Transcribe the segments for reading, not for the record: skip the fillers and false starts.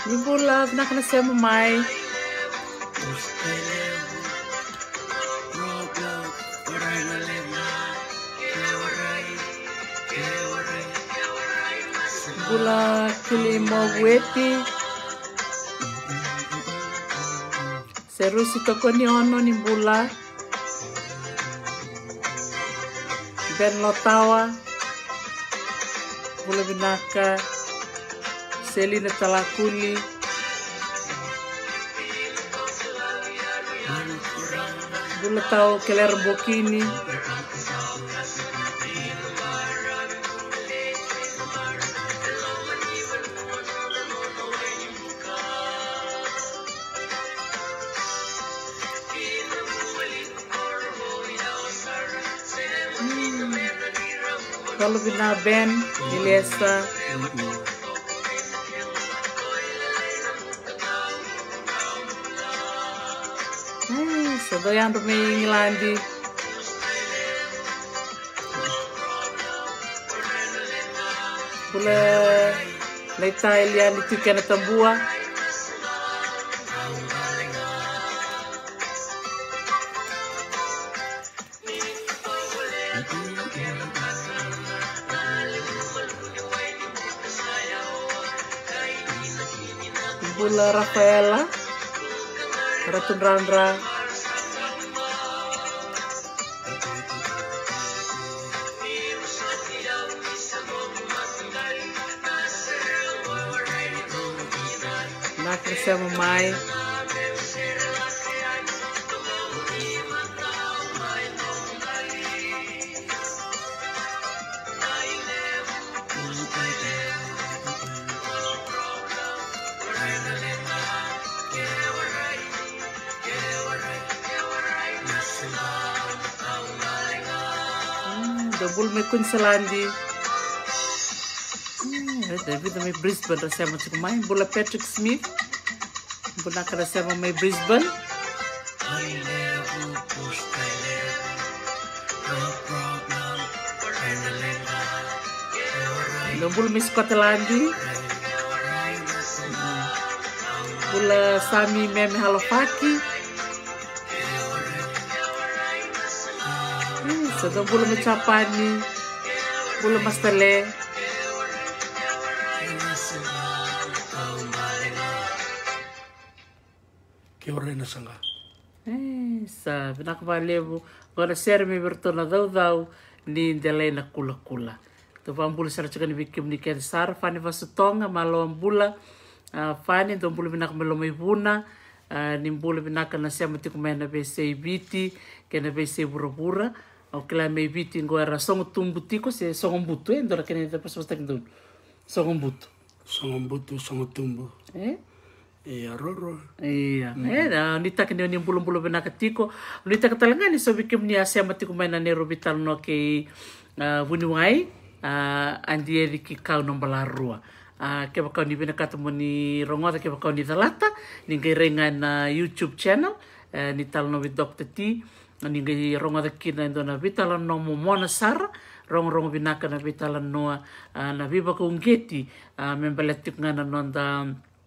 Nimbula nakasema mai. Bula kilimo weti. Serusi tokoni ono nimbula. Ben Lotawa. Bula binaka. Selina Talakuli. Bula tau Keler Bokini. Kalau bina Ben Ilesa. Sedoyan rumi ngilandi. Bula leita Elian itu kena tambua. Bula Rafaela. Ratun Randra. Nakasema mai. Double me Queensland. David may Brisbane rasema cukup main bola Patrick Smith. Bola kada sama may Brisbane. Double me Scotland. Bola Sami Meme Halofaki. Sedang bola Macapani. Bola Mastele. Kia ora ina sanga. Sa, pinakabalevo. Agora serme bertona dau ni delena kula-kula. Tu vambula sara chaka ni bikim ni ken sara. Fani vasutonga malo ambula. Fani tu ambula pinakabalo may buna. Nimbula pinaka na siya matikumena bese ibiti. Kena bese bura-bura. O kila may ibiti ngoera songo tumbutiko. Se songo mbutu ndora kena ita pasapasta kindun. Songo mbutu. Songo mbutu, songo tumbu. Iya roro. Iya. Nita kini ni bulu-bulu benakatiko. Nita katalangani so bikim ni asia mati kumaina ni robital no ke wuniwai andi ki kau nombalarua. Ke bakau ni benakatu ni rongota ke bakau ni talata ni gerengan YouTube channel ni tal no with Dr. T ni ge rongota kina ndona vital no mona sara rong binaka na vital no na viva ko ngeti membaletik ngana nonda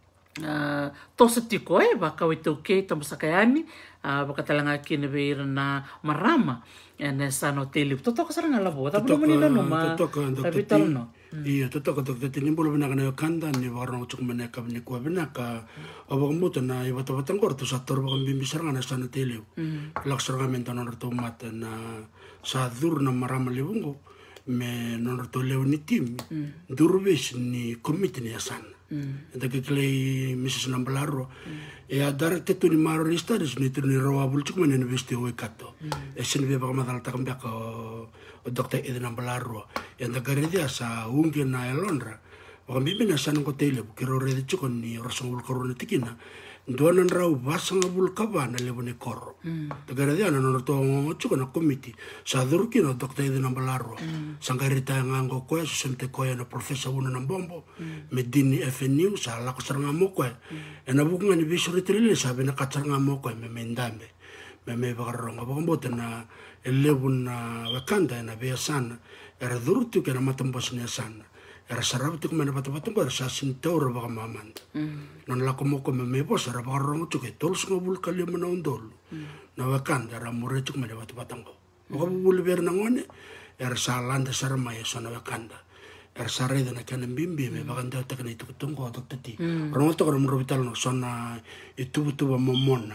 tosa tiko baka wito ke tamasakayani baka talanga kine beira na marama ene sano tele toto kasaranga labo tapi menino no ma tapi talno iya toto Dr. T nimbulo benaka na kanda ni warno cuk meneka ni ko benaka abang muta na ibata batang korto sator baka bimbisaranga na sano tele laksaranga mentano to mata na sadur na marama lebungo me non to leoni tim durbesh ni komite ni asana Enta que clay Mrs. Nambalaro e a dar tetu ni maro ni stades ni tu ni roa bulchuk men investi o ekato e sen be ba madal ta kambia ko o Dr. Eden Nambalaro e anda garedia sa ungi na elonra o mi bina san ko tele que ro re chuk ni rasol korona tikina doanan rau basanga bulkabana lebone korro te garedia na no to chuk na committee sa durki no Dr. Eden Nambalaro sangarita ngango ko sente ko na professor una na bombo medini FNU sa la ko saranga mo ko e na bukunga ni bisuri trile sa be na katsaranga mo ko me mendambe me baronga bombo na elebun na wakanda na be sana era durtu ke na matambos ni sana era sarap tu kumena batu-batu bar sa sintau ra baka mamanda non la como me bos ra baka rongo tu ke tol sunga bul kali mana undol na wakan ra mure tu kumena batu-batango baka bul ber nangone era salanda sarma ya sona wakanda era sare dana kana bimbi me baka nda takana itu kutungo dok tati rongo to ra muro vital no sona itu butu ba momona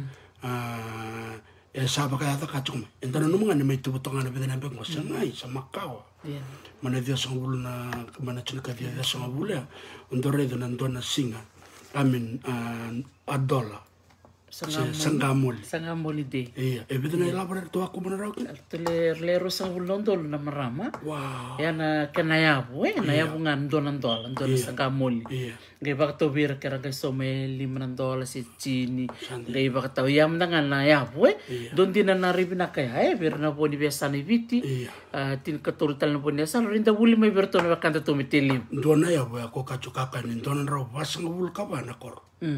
sabe que ata kachuma entana numunga ni maitu botongana bedena bengo sangai samakawa mana dia sangulna mana chika dia sangabula undore dona ndona singa amin adola sangamoli de iya bedena elabora to aku mana rau le rosa bulondo na marama wow yana kenayabu nayabu ngandona ndola ndona sangamoli ngai bakto bir kera ga some $5 si chini ngai bakto yam dengan nayabu dondi na naribina kaya bir na boni biasa ni viti tin katorital na boni asal rinda buli mai berto na kanta to miteli ndona yabu ako kachukaka ni ndona rau wasangul kabana kor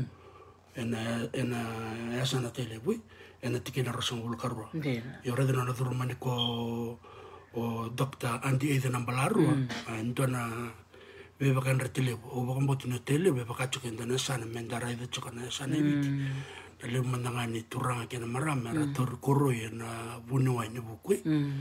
ena esa na tele bui ena tikina rosangul karwa yo redena na turmani ko o Dr. Andy Eden Ambalaru ndona beba kan retele o bakam botino tele beba kachuka ndana sana mendara ida chukana sana biti le mandangani turanga kena marama ra tor koro na bunwa ni bukui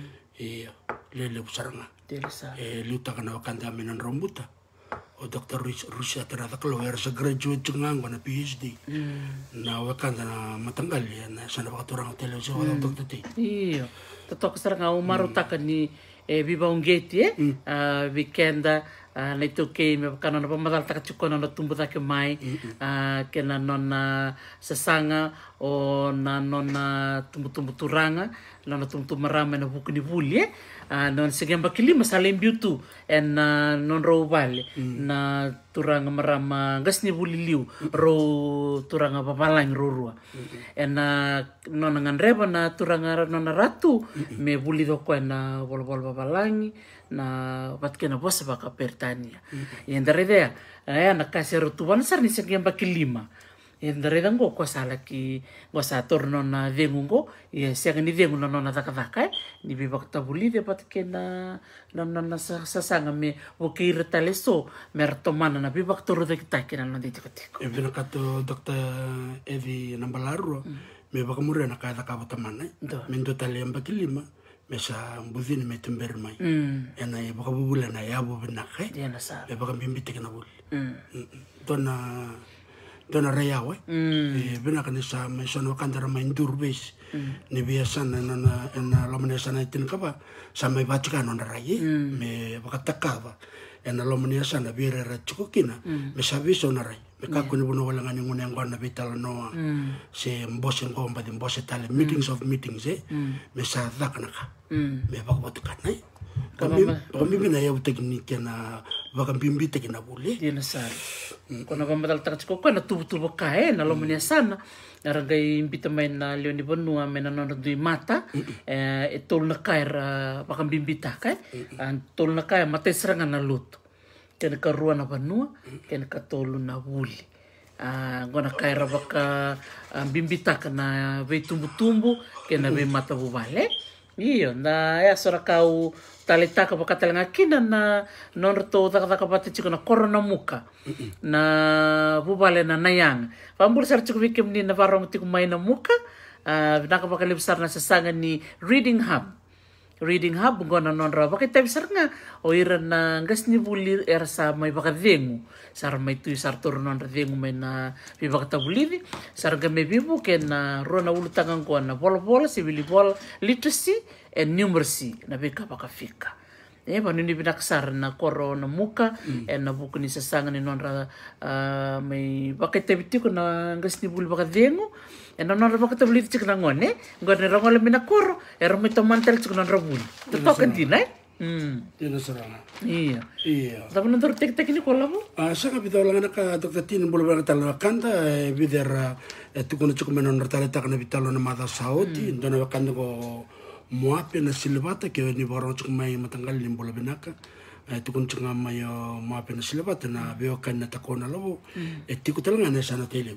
le busaranga luta kana wakanda menan rombuta o Dr. Rusia ternyata kalau harus graduate cengang wana PhD na wakanda na matanggal na sana bakaturang televisi wala Dr. T iyo tatok saranga umaru takani viva ungeti weekenda na itu ke me kana na pamadal takachukona na tumbu take mai kena nona sasanga o na nona tumbu turanga nona tumbu marama na bukuni buli non segamba kilima salembiutu en non ro vale na turanga marama gasni buliliu ro turanga papalang rorua en nona nganreba na turanga nona ratu me buli doko na bol papalangi na batkena bosa baka pertania yendaredea na kasero tuan sar ni segamba kilima yendareda ngo ko sala ki wasa torno na vengungo ye segani vengu na nona takataka ni bibak tabuli de batkena na sasanga me okir taleso mertomana na bibak toru de kitakina na ditikotiko evena kato Dr. Evi Nambalaru me bakamure na kaya kabotamana mendo taliamba kilima mesa mbuzini metumber mai ena ye bakabubula na yabo benake e bakambimbi tekena bul dona rayawe benaka ni sa mesono kandara main durbes ni biasa na lomane sana tin kaba sa mai bachika no rayi me bakatakava ena lomane sana bire ra chukukina me sabiso na rai me kakuni bono wala ngani ngone ngona vital no se mbose ngomba di mbose tale meetings of meetings me sa dakanaka me bakabatukan nai kami bina ya teknik na bakambimbi tekina bule dia nasar kona pamadal takachiko kona tubu kae na lomane sana ragai imbita main na leoni bonua mena nona dui mata tol na kaira bakambimbi takai tol na kaira mata serangan na luto kena karua na banua kena katolu na wuli gona kaira baka bimbitaka na ve tumbu kena ve mata bubale iyo na ya sora kau talitaka bakatalenga kina na nonto taka pati chiko na korona muka na bubale na nayang pambul sar chiko vikem ni na varong tiku mai na muka naka bakalibsar na sasanga ni reading hub gona nonra bakita bisar nga o ira na gas ni bulir era sa may bakadengu sar may tu sar turnon rengu may na bibakata buliri sar ga may bibu ken na rona ulutangan ko na bola civil literacy and numeracy na bika bakafika banu ni binaksar na koro na muka na buku ni sasanga ni nonra may bakita bitiko na gas ni bul bakadengu ena nora bakata buli cik na ngone ngone rangol mina koro era mo mantel cik na rabul totokan dinai ina saranga iya tapi nontor tek ni kola mo saka bitola ka Dr. Tin bulu ba talo kanta bidera tukono cik menon tale tak na bitalo na mata saudi ndona wakanda ko moape na silvata ke ni borong cik mai matanggal ni bulu benaka tukun cik mai moape na silvata na beokan na takona labo tikutalanga na sana tele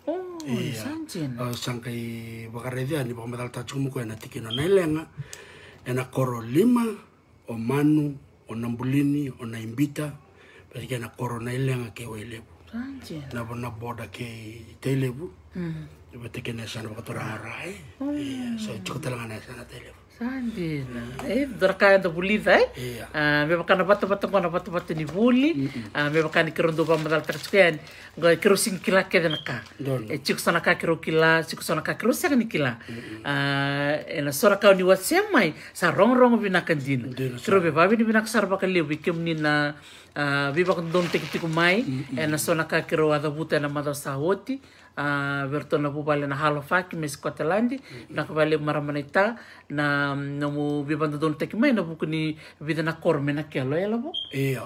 sangkai bakaredia ni bakamadal tachumu ko na tikino nailenga ena koro 5 o manu o nambulini o naimbita Perché corona ilenga ke welebu. Na bona boda ke telebu. Bete ke nesa na batora rai. So chukutala nesa na telebu. Sandina. Doraka da bulida me bakana bata kona bata ni buli. Me bakani kirondo ba madal takskian. Go kiro sing kila ke na ka. Chik sana ka kiro kila, chik sana ka kiro sa ni kila. Na sora ka ni watsem mai sa rong bina kandina. Kiro be babi ni bina sarba ka lewi kem ni na viva con don tiku mai na sona ka kiro ada buta na madal sa hoti. Verto na bubale na Halifax mes Scotland na kabale maramanita na mo bibando don tek mai na buku ni vida na korme na kelo ela bo iya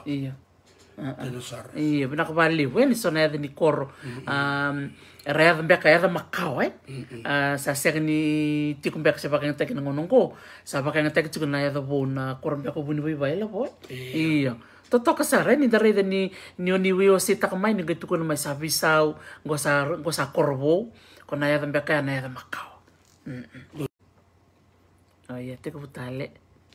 bina kabale wen so na ni kor rea mbeka ya makau sa segni tiku mbeka sa bakang tek na ngonongo sa bakang tek tiku na ya bo na kor mbeka buni bai ela bo iya Totoka sare ni dare ni oni wio sita kamai ni gitu kuna mai savisau gosa korbo kona ya dambia kaya na ya makau. Oh iya teko butale.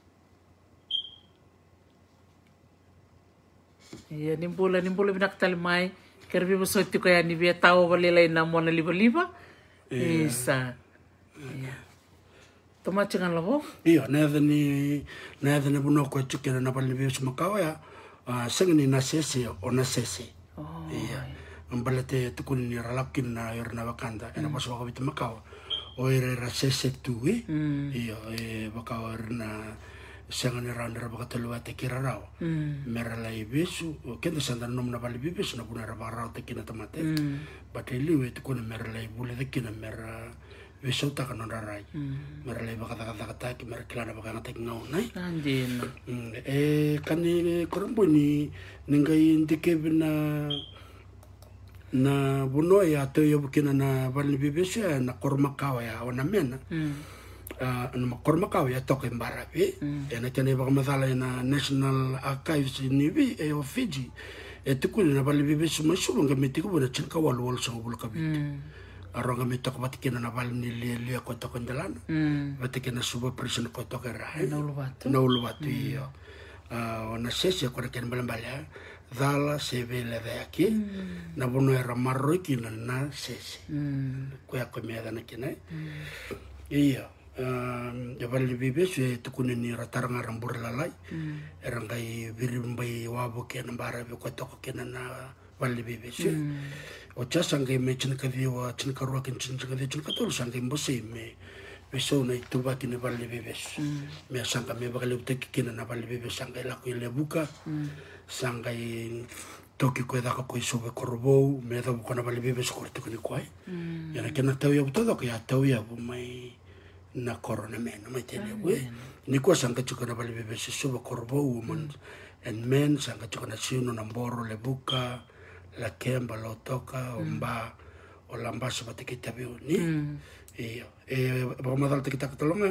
Iya nimbula binak tali mai kerbi busoti ko ya ni via tao balila ina mona liba. Isa. Iya. Toma chingan labo? Iya na ni buno ko chukena na palibi sumakao ya. Sengni na sese o na sese. Iya. Ambalate tukuni ni ralakin na yorna wakanda. Ena paso waka bitu makao. O ra sese tuwe. Iya. Bakao na sengni randa bakatelu ate kira rao. Mera lai besu. Kenda sanda nom na bali besu na puna rabarao te kina tamate. Bateliwe tukuni mera lai bule te kina mera besu taka nonda rai. Mera lai bakata ki mera kilana bakata ki ngau nai. Andina. Kani korombo ni ningai ndike na buno ya te yo bukina na bali besu na kormakawa ya ona mena. Na kormakawa ya toke mbarabe. Na kene bakamathala na National Archives ni o Fiji. Tukuni na bali besu masubo ngamitiku bona chinka walu so buluka bit. Aronga me toko batikena na bali ni lia ko toko ndalana. Batikena subo prison ko toko ra. Na ulubatu iyo. Na sese ko ken balambala dala se vele aquí. Na bono era marro kina na sese. Ko ya ko me dana kina. Iyo. Ya bali besu tukuni ni rataranga rambur lalai. Erangai virimbai wabo kena mbarabe ko toko kena na bali besu. Ocha sangai me chinka viwa chinka ruwa kin chinka tolu sangai mbose me beso na ituba kine bali bebes me sanga me bakale uteki kina na bali bebes sangai la ko lebuka sangai toki ko da ko sobe korbo me da ko na bali bebes ko te kini kwai yana kena tau ya todo ko ya tau ya bu mai na corona me no mai tele we ni ko sanga chuka na bali bebes sobe korbo woman and men sanga chuka na sino na mboro lebuka la kemba lo toka omba o lamba seperti kita biu ni bagaimana kita ketolonga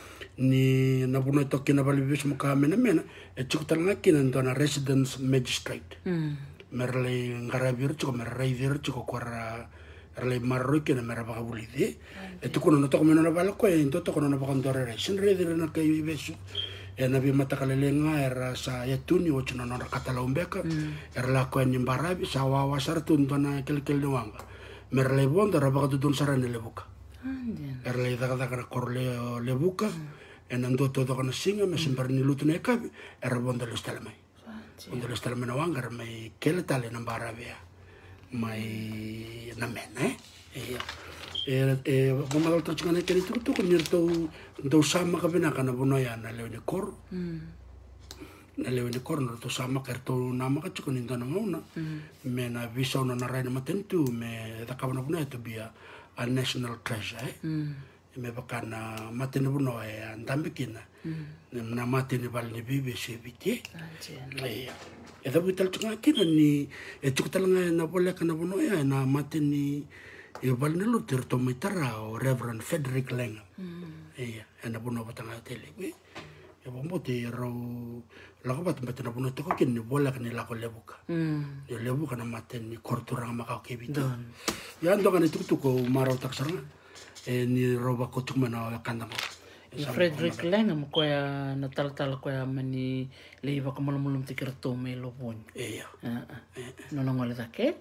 ni nabuno toki na bali bis muka mena cukutalanga kina na residence magistrate merle ngarabir cuko merreidir cuko kwara erle marro kina mera bagabulide kuno no toko mena na bala ko ento toko na bakandore resin reidir na kai besu nabi mata kalelenga era sa yatuni o chino na katala umbeka era ko ni barabi sa wawa sartun tona kelkel doanga merle bonda rabaka dun sarane lebuka erle daga korle lebuka enando todo kana singa me sembarni lutune ka era bonda lestalmai bonda lestalmai na wanga mai keletale na barabi mai na mena bumadal to chingane keri tu ko nirto do sama ka bina kana buno ya na leone kor na leone kor no to sama kerto nama ka chiko ninda na ngona me na visa na rai na matentu me da ka buno to bia a national treasure me bakana matene buno ya ndambe kina na matene bal ni bibe se biti da butal chingane kina ni chukutalanga na bola kana buno ya na matene balnelo terto mitara o Reverend Frederick Lenga. Ena buno batanga tele. Bombo te ro la ko batamba na buno to ko kin bola kan la ko lebuka. Yo lebuka na maten ni kortura maka ke bito. Ya ndo kan itu ko maro taksara ni roba ko tumana kandamo. Frederick Lenga mo koya na tal koya mani le iba ka mulum tikira to me lo bon. Iya. No no ngole take.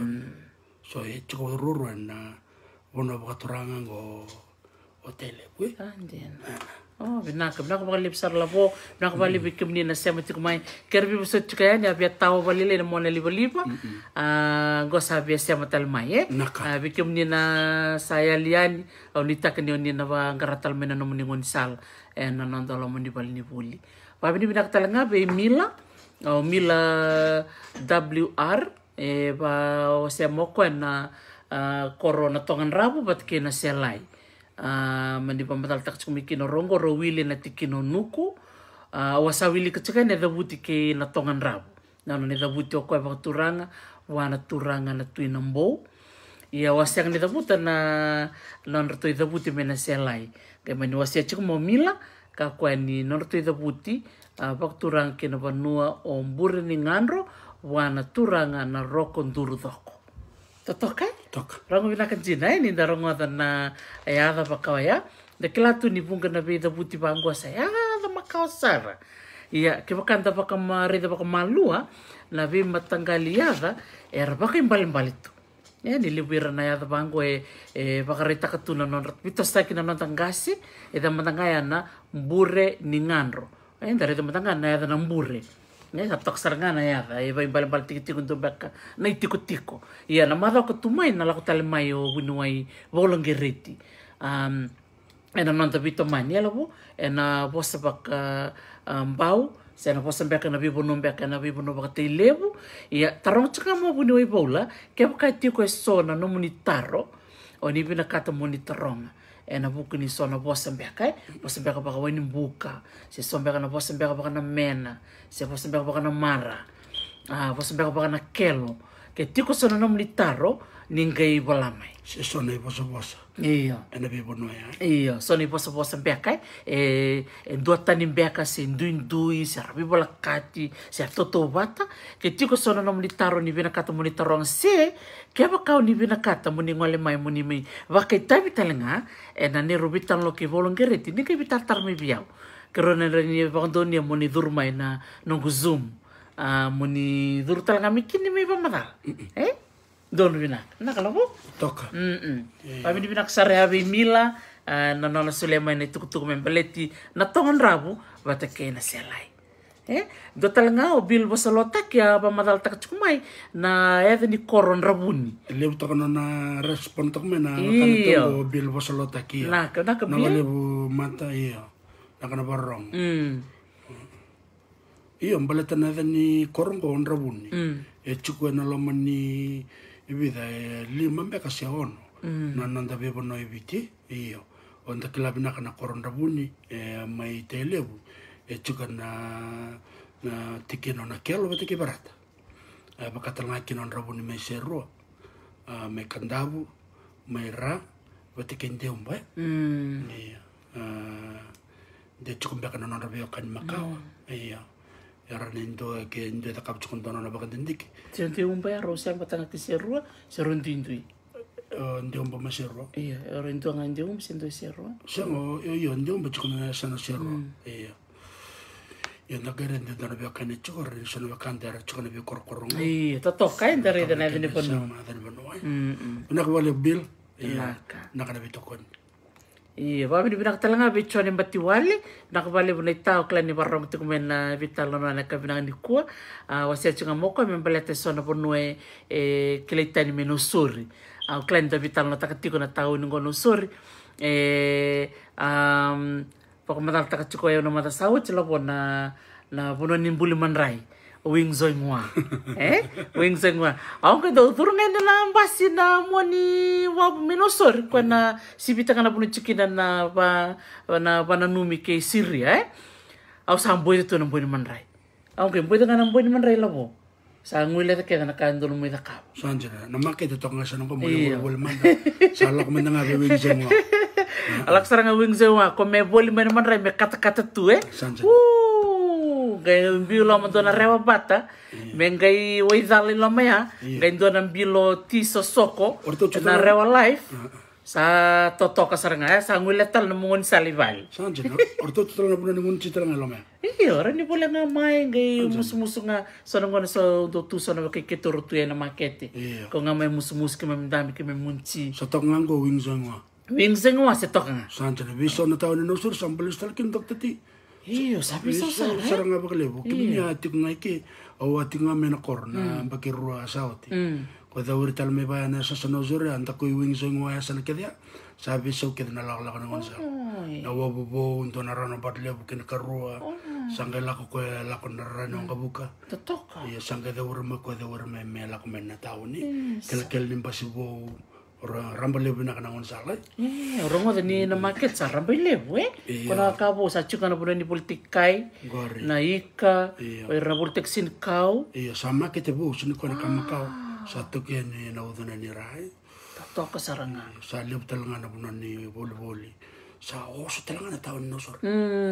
So chiko ruru na bono bakaturanga go hotele pu. Andien. Oh, binaka balik sar labo, binaka balik bikim ni na sema tikumai. Kerbi besot kaya ni abia tahu balile na mona liba. Gosa abia sema talmai bikim ni na saya lian au nita kani ni na ba ngaratal mena no muni sal na nondolo muni balini buli. Babi ni binaka talanga be Mila au Mila WR ba o sema ko na corona tongan rabu bat ke na selai. Mandi pamatal tak kumikino rongo ro wili na tikino nuku wasa wili keceka ne dabuti ke na tongan rabu na ne dabuti ko ba turanga wana turanga na tuina mbo ia wasa ne dabuta na non rto dabuti mena selai ke mani wasa chiku mo Mila ka ko ni non rto dabuti ba turanga ke na banua o mbure ni ngandro wana turanga na roko nduru doko totokai rango vina kanjina ni darongo na ada pakawaya de kelatu ni bunga na be da buti bangu saya da makawasara ia ke bakanda pakamare da pakamalua na be matangaliada era bakimbalimbalito ni libira na ada bangu bakareta katuna non pito staki na non tangasi da matangaya na mbure ni ngandro ndare da matanga na ada na mbure ne satok saranga na ya vai bal tiki-tiki untuk baka na tiko-tiko ia na mada ko tumai na lako talemai o bunuai volongereti ena nanta bito mani labo ena bosa baka bau sena bosa baka na bibo no baka na bibo no baka lebu ia tarong chaka mo bunuai bola ke baka tiko sona no monitaro o ni bina kata monitaronga ena buku ni sona bosa baka baka wani buka se sombe na bosa baka na mena se bosa baka na mara bosa baka na kelo ke tiko sona no militaro ningai bolamai se sona bosa iya ena bibo no ya iya sona bosa baka dua tani baka se ndui se rabi bola kati se toto bata ke tiko sona no militaro ni bina kata militaro se ke baka ni bina kata muni ngole mai muni mai baka tabi talenga ena ne rubitan lo ke volongereti ni ke bitar mi biau kerana ni bangdoni muni durmai na nunggu zoom muni dur talanga mikini mi pamadal don bina na kalabo toka pabi ni bina ksare abi Mila na nona Sulaiman ni tukutuk membeleti na tongan rabu bata ke na selai do talanga o bil bosalota kia pamadal tak cukumai na eda ni koron rabuni lebu tokono na respon tok mena kana bil bosalota kia na bil lebu mata iya na kana barong iya mbaleta na ni koron ko rabuni chuku na lomani ibida lima mbeka sia ono na nanda bebo no ibiti iya onda kilabina kana koron rabuni mai telebu chuka na tikino na kelo bete ke barata bakatalanga kino rabuni mai serro mai kandabu mai ra bete ke ndeumba iya de chukumbe kana na rabio kan makao iya era nendo ke ndo takap chukundono na bakandindiki tente umba rosa batanga ke serro ndindui ndeumba maserro iya era ndo ngandeum sendo serro sango yo ndeumba chukuna sana serro iya ya nagare ndo na rabio kan chukor sana bakandara chukuna bi korkorongo iya totokai ndare na ne ponu na ko wale bil iya na kana bitokon iya babi ni binak talanga bicho ni bati wale nakabali bunay tao klan ni barong tikumen na vital no na kabinang ni kuwa wasia chunga moko membalete sona ponue kilita ni menusuri klan da vital no takatiko na tao ni ngonusuri pakamadal takatiko yo no mata sawo chila po na puno ni mbuli manray wing zoingwa wing zoingwa ako do turungan na basi na mo ni wa minosor kwa na sibita kana puno chikina na ba nanumi ke Syria au samboy to ng boy man ray ako boy nga ng boy man ray labo sa ngwila ta kaya nakandol mo ka sanjana na makita to nga sa nang mo man sa lak man nga wing zoingwa alak sarang wing zoingwa ko me boli man ray me kata-kata tu sanjana gay bilo mo na rewa bata mengay waizali lamaya gay do ng bilo tiso soko na rewa life sa totoka saranga sa nguletal na mungon salival. Sanjay, orto tu na puna ningun citra nga lome. Iyo, rani pula nga may ngay musu-musu nga so nang sa dotu so na kay kiturutu na makete. Ko nga may musu-musu kay mamdami kay munci. Sa tok nga go wingzang wa. Wingzang wa sa tok nga. Sanjay, biso na taon no sur sambalis talkin doktati. Iyo, sabi sa saranga baklevo. Kimnya tik nga ki awati nga menakor na bakirua sauti. Kaya uri tal may bayan na sa sanozure, anta ko iwing so yung waya sa nakidya. Sabi so kita nalaklak na ngonsa. Nawabubo, unto na rano batle, bukin karua. Sangay lako ko lako na rano ang kabuka. Totoka. Iya, sangay da uri mo ko da uri may lako may na tao ni. Kelkel din pa si bo, rambalebu na ka na ngonsa lay. Rongo ni na market sa rambalebu Kuna kabo sa chuka na puna ni politikay. Na ika, na politik sinkau. Iya, sama kita bu, sini ko na kamakau. Satu kaya ni naudana ni Rai. Tato ka saranga. Sa liab talaga na punan ni Boli-Boli. Sa oso talaga na tao ni Nosor.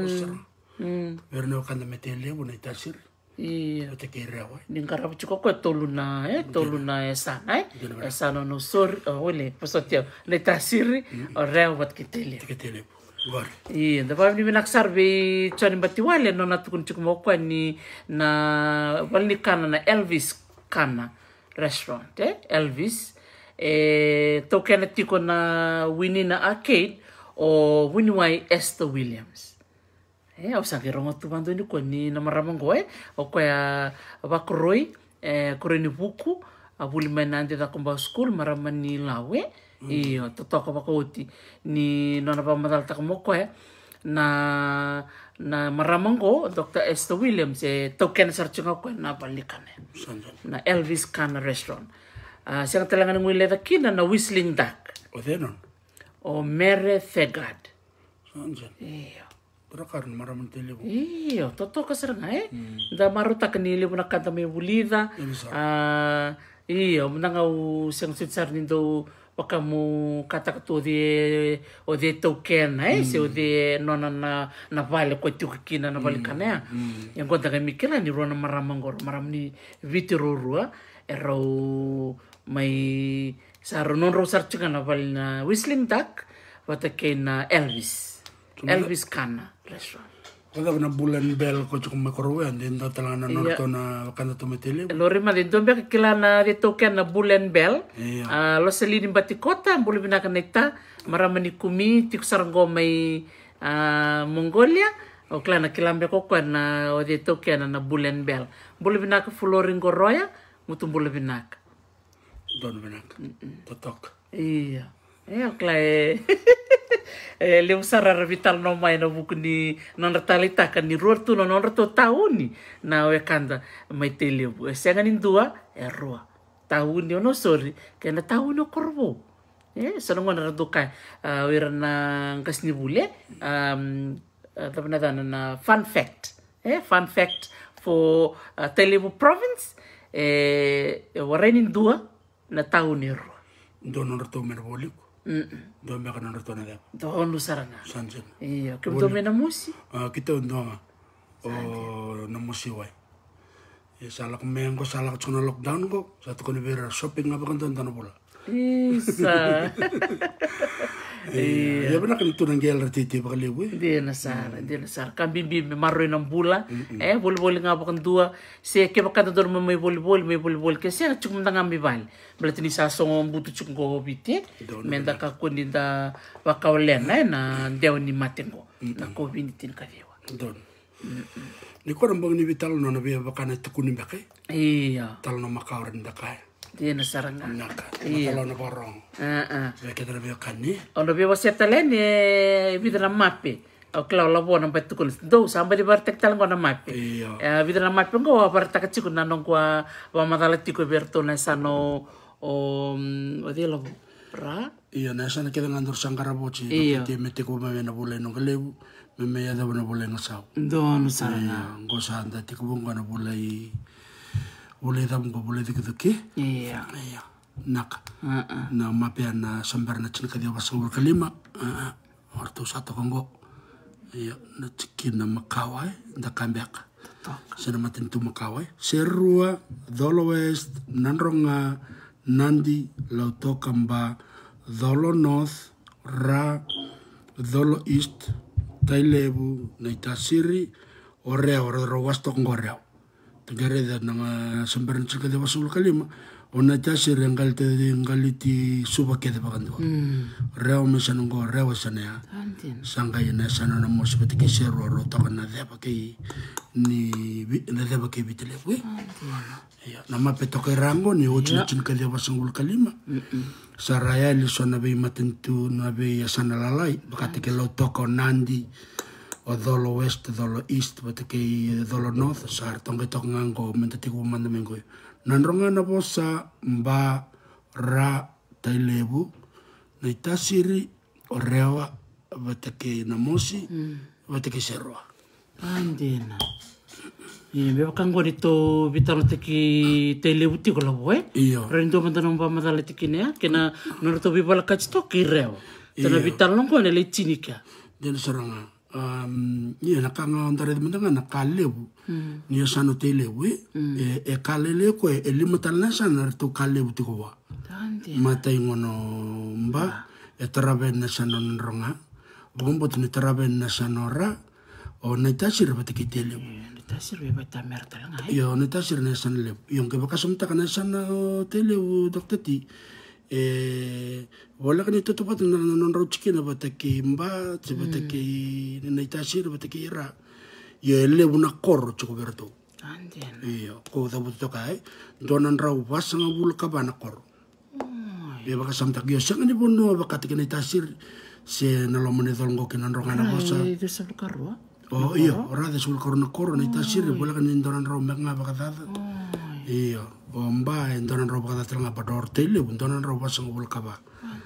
Pero na wakanda metele bu na itasir. Iya. Ate kaya rewa. Ning karap chuko ko tolu na sana sana Nosor ole pasotya na itasir o rewa bat kitele. Kitele bu. Gor. Iya, dapat ni binaksarbi chani batiwale no natukun chuko ko ni na walnikana na Elvis Kana restaurant Elvis tokena tiko na Winnie na arcade o Winnie Esther Williams au sangirongo tu bandu ni ko ni na maramango o ko ya bakroi koreni buku abuli manande da komba school maramani lawe iyo totoko bakoti ni nona pa madal ta mo ko na maramango Dr. Esther Williams token sarchunga ko na balikane na Elvis Kana restaurant siya talaga ng wileda kina na Whistling Duck o denon o Mere Thegad sanjan iyo pero karon maramang telebu iyo toto ka sarang da maruta kanili mo nakanta may bulida iyo nanga siyang sitsar nindo waka mo katakto o de token se o de nona na vale ko tukina na balikana yang konta kay mikila ni rona maramangor maram ni vitirurua ero may sa ronon ro sarchunga na bal na Whistling Duck wata kay na Elvis Kana restaurant. Kada na bulan bell ko chuk makorwe din da talaga na norto na wakanda tumetele. Lori ma din dombe kila na dito ken na bulan bell. Lo selini batikota buli binaka nekta maramani kumi tik saranggo may Mongolia o kila na kilambe ko na o dito ken na bulan bell. Buli binaka florin goroya mutum buli binaka. Don binaka. Totok. Iya. Kla leu sarara vital no mai na buku ni nanratalita kan ni ruartu no nonrato tauni na wekanda mai telebu senga ni dua roa tauni no sorry kena tauni korbo sanongo na raduka wira na kasni bule tapna na fun fact for Telebu province warainin dua na tauni roa do nonrato merboliko do me kana nonrato na dep do lu saranga sanjen iya kebdo me na musi kita ndo o na musi wai salak mengo salak chuna lockdown go satu ko ni vera shopping nga ba kan tan bola isa ya benar kan itu nang gel rtiti ba kaliwi dia nasar kan bimbi me marro ng bula bol nga ba kan dua se ke ba kan dor may bol ke se chuk manda ngambi bal berarti ni sasong butu chuk go biti menda ka kuninda wakawlen na dew ni matengo na ko binitin ka dewa don ni ko rambang ni vital no na biya ba kan tukuni ba kay iya tal no makawren da kay dia nasaranga naka matalo na borong be ke dra biya kanni ono biya wasetalen vidra mappe o klau labo na betukul do samba di bartek tal ngona mappe vidra mappe ngo barta kachikun nanong kwa wa madalati ko berto na sano o dia labo ra iya na sana keda ngandur sangkara boci ti mete ko me na bule no gelebu me ya da na bule ngasau don saranga ngo sanda ti ko ngona bule boleh tam ko boleh dikit iya nak na mape na sambar na chika dia basang berkelima orto satu kongo iya na chikin na makawai da kambek sana matin tu makawai serua dolo west nanronga nandi lauto kamba Dholo North, Ra, Dholo East, Tailevu, Naitasiri, o reo, ro wastok ngoreo. Tegare da nga sambaran chika de wasul kalima, o Naitasiri ngaliti suba kede bakandu. Reo mesano ngo reo sanea. Sangay na sana na mo seperti kesero ro tokan na deba kay ni na deba kay bitelevu. Ya, nama petoke rango ni ocho chika de wasul kalima. Saraya li so na be matentu na be sana lalai, bakati ke lo toko Nandi. O Dholo West, Dholo East, bate ke Dholo North, sar tonga tok ngango mentatiku manda mengo. Nandronga na bosa mba Ra Tailevu, Naitasiri, o Rewa, bate ke Namosi, bate ke Serua. Andena. Beba kango dito bitaro teki Tailevu tiko labo Iyo. Rendo mandano mba madala teki nea, kena naruto bibala kachito ki Rewa. Tana bitaro nongo ne le chinika. Dena saranga. Ia nakanga ondare de mendanga nakalevu ni sano Tailevu e kalele ko e limatalna sana to kalevu tiko wa mata ngono mba e taraben na sano nronga bombo tuni taraben na sano Ra o Naitasiri bate ki Tailevu Naitasiri bata merta nga yo Naitasiri na sano levu yung ke bakasumta kana sano Tailevu doktati wala ka nito tupat na nanonraw chiki na bataki mba, bataki Naitasiri, bataki Ra. Yo elevo na koro choko berto. Iyo, ko dabut to kai, donan raw wasa nga bul ka ba na koro. Yo baka samtak yo sa ni bono bakati ka Naitasiri se nalomone dolgo kinanro kana bosa. Ito sa karo. Oh iyo, ora de sul koro na koro Naitasiri wala ka ni donan raw nga bakadada. Iyo, o mba donan raw bakadada nga pador Tailevu donan raw wasa nga bul ka ba.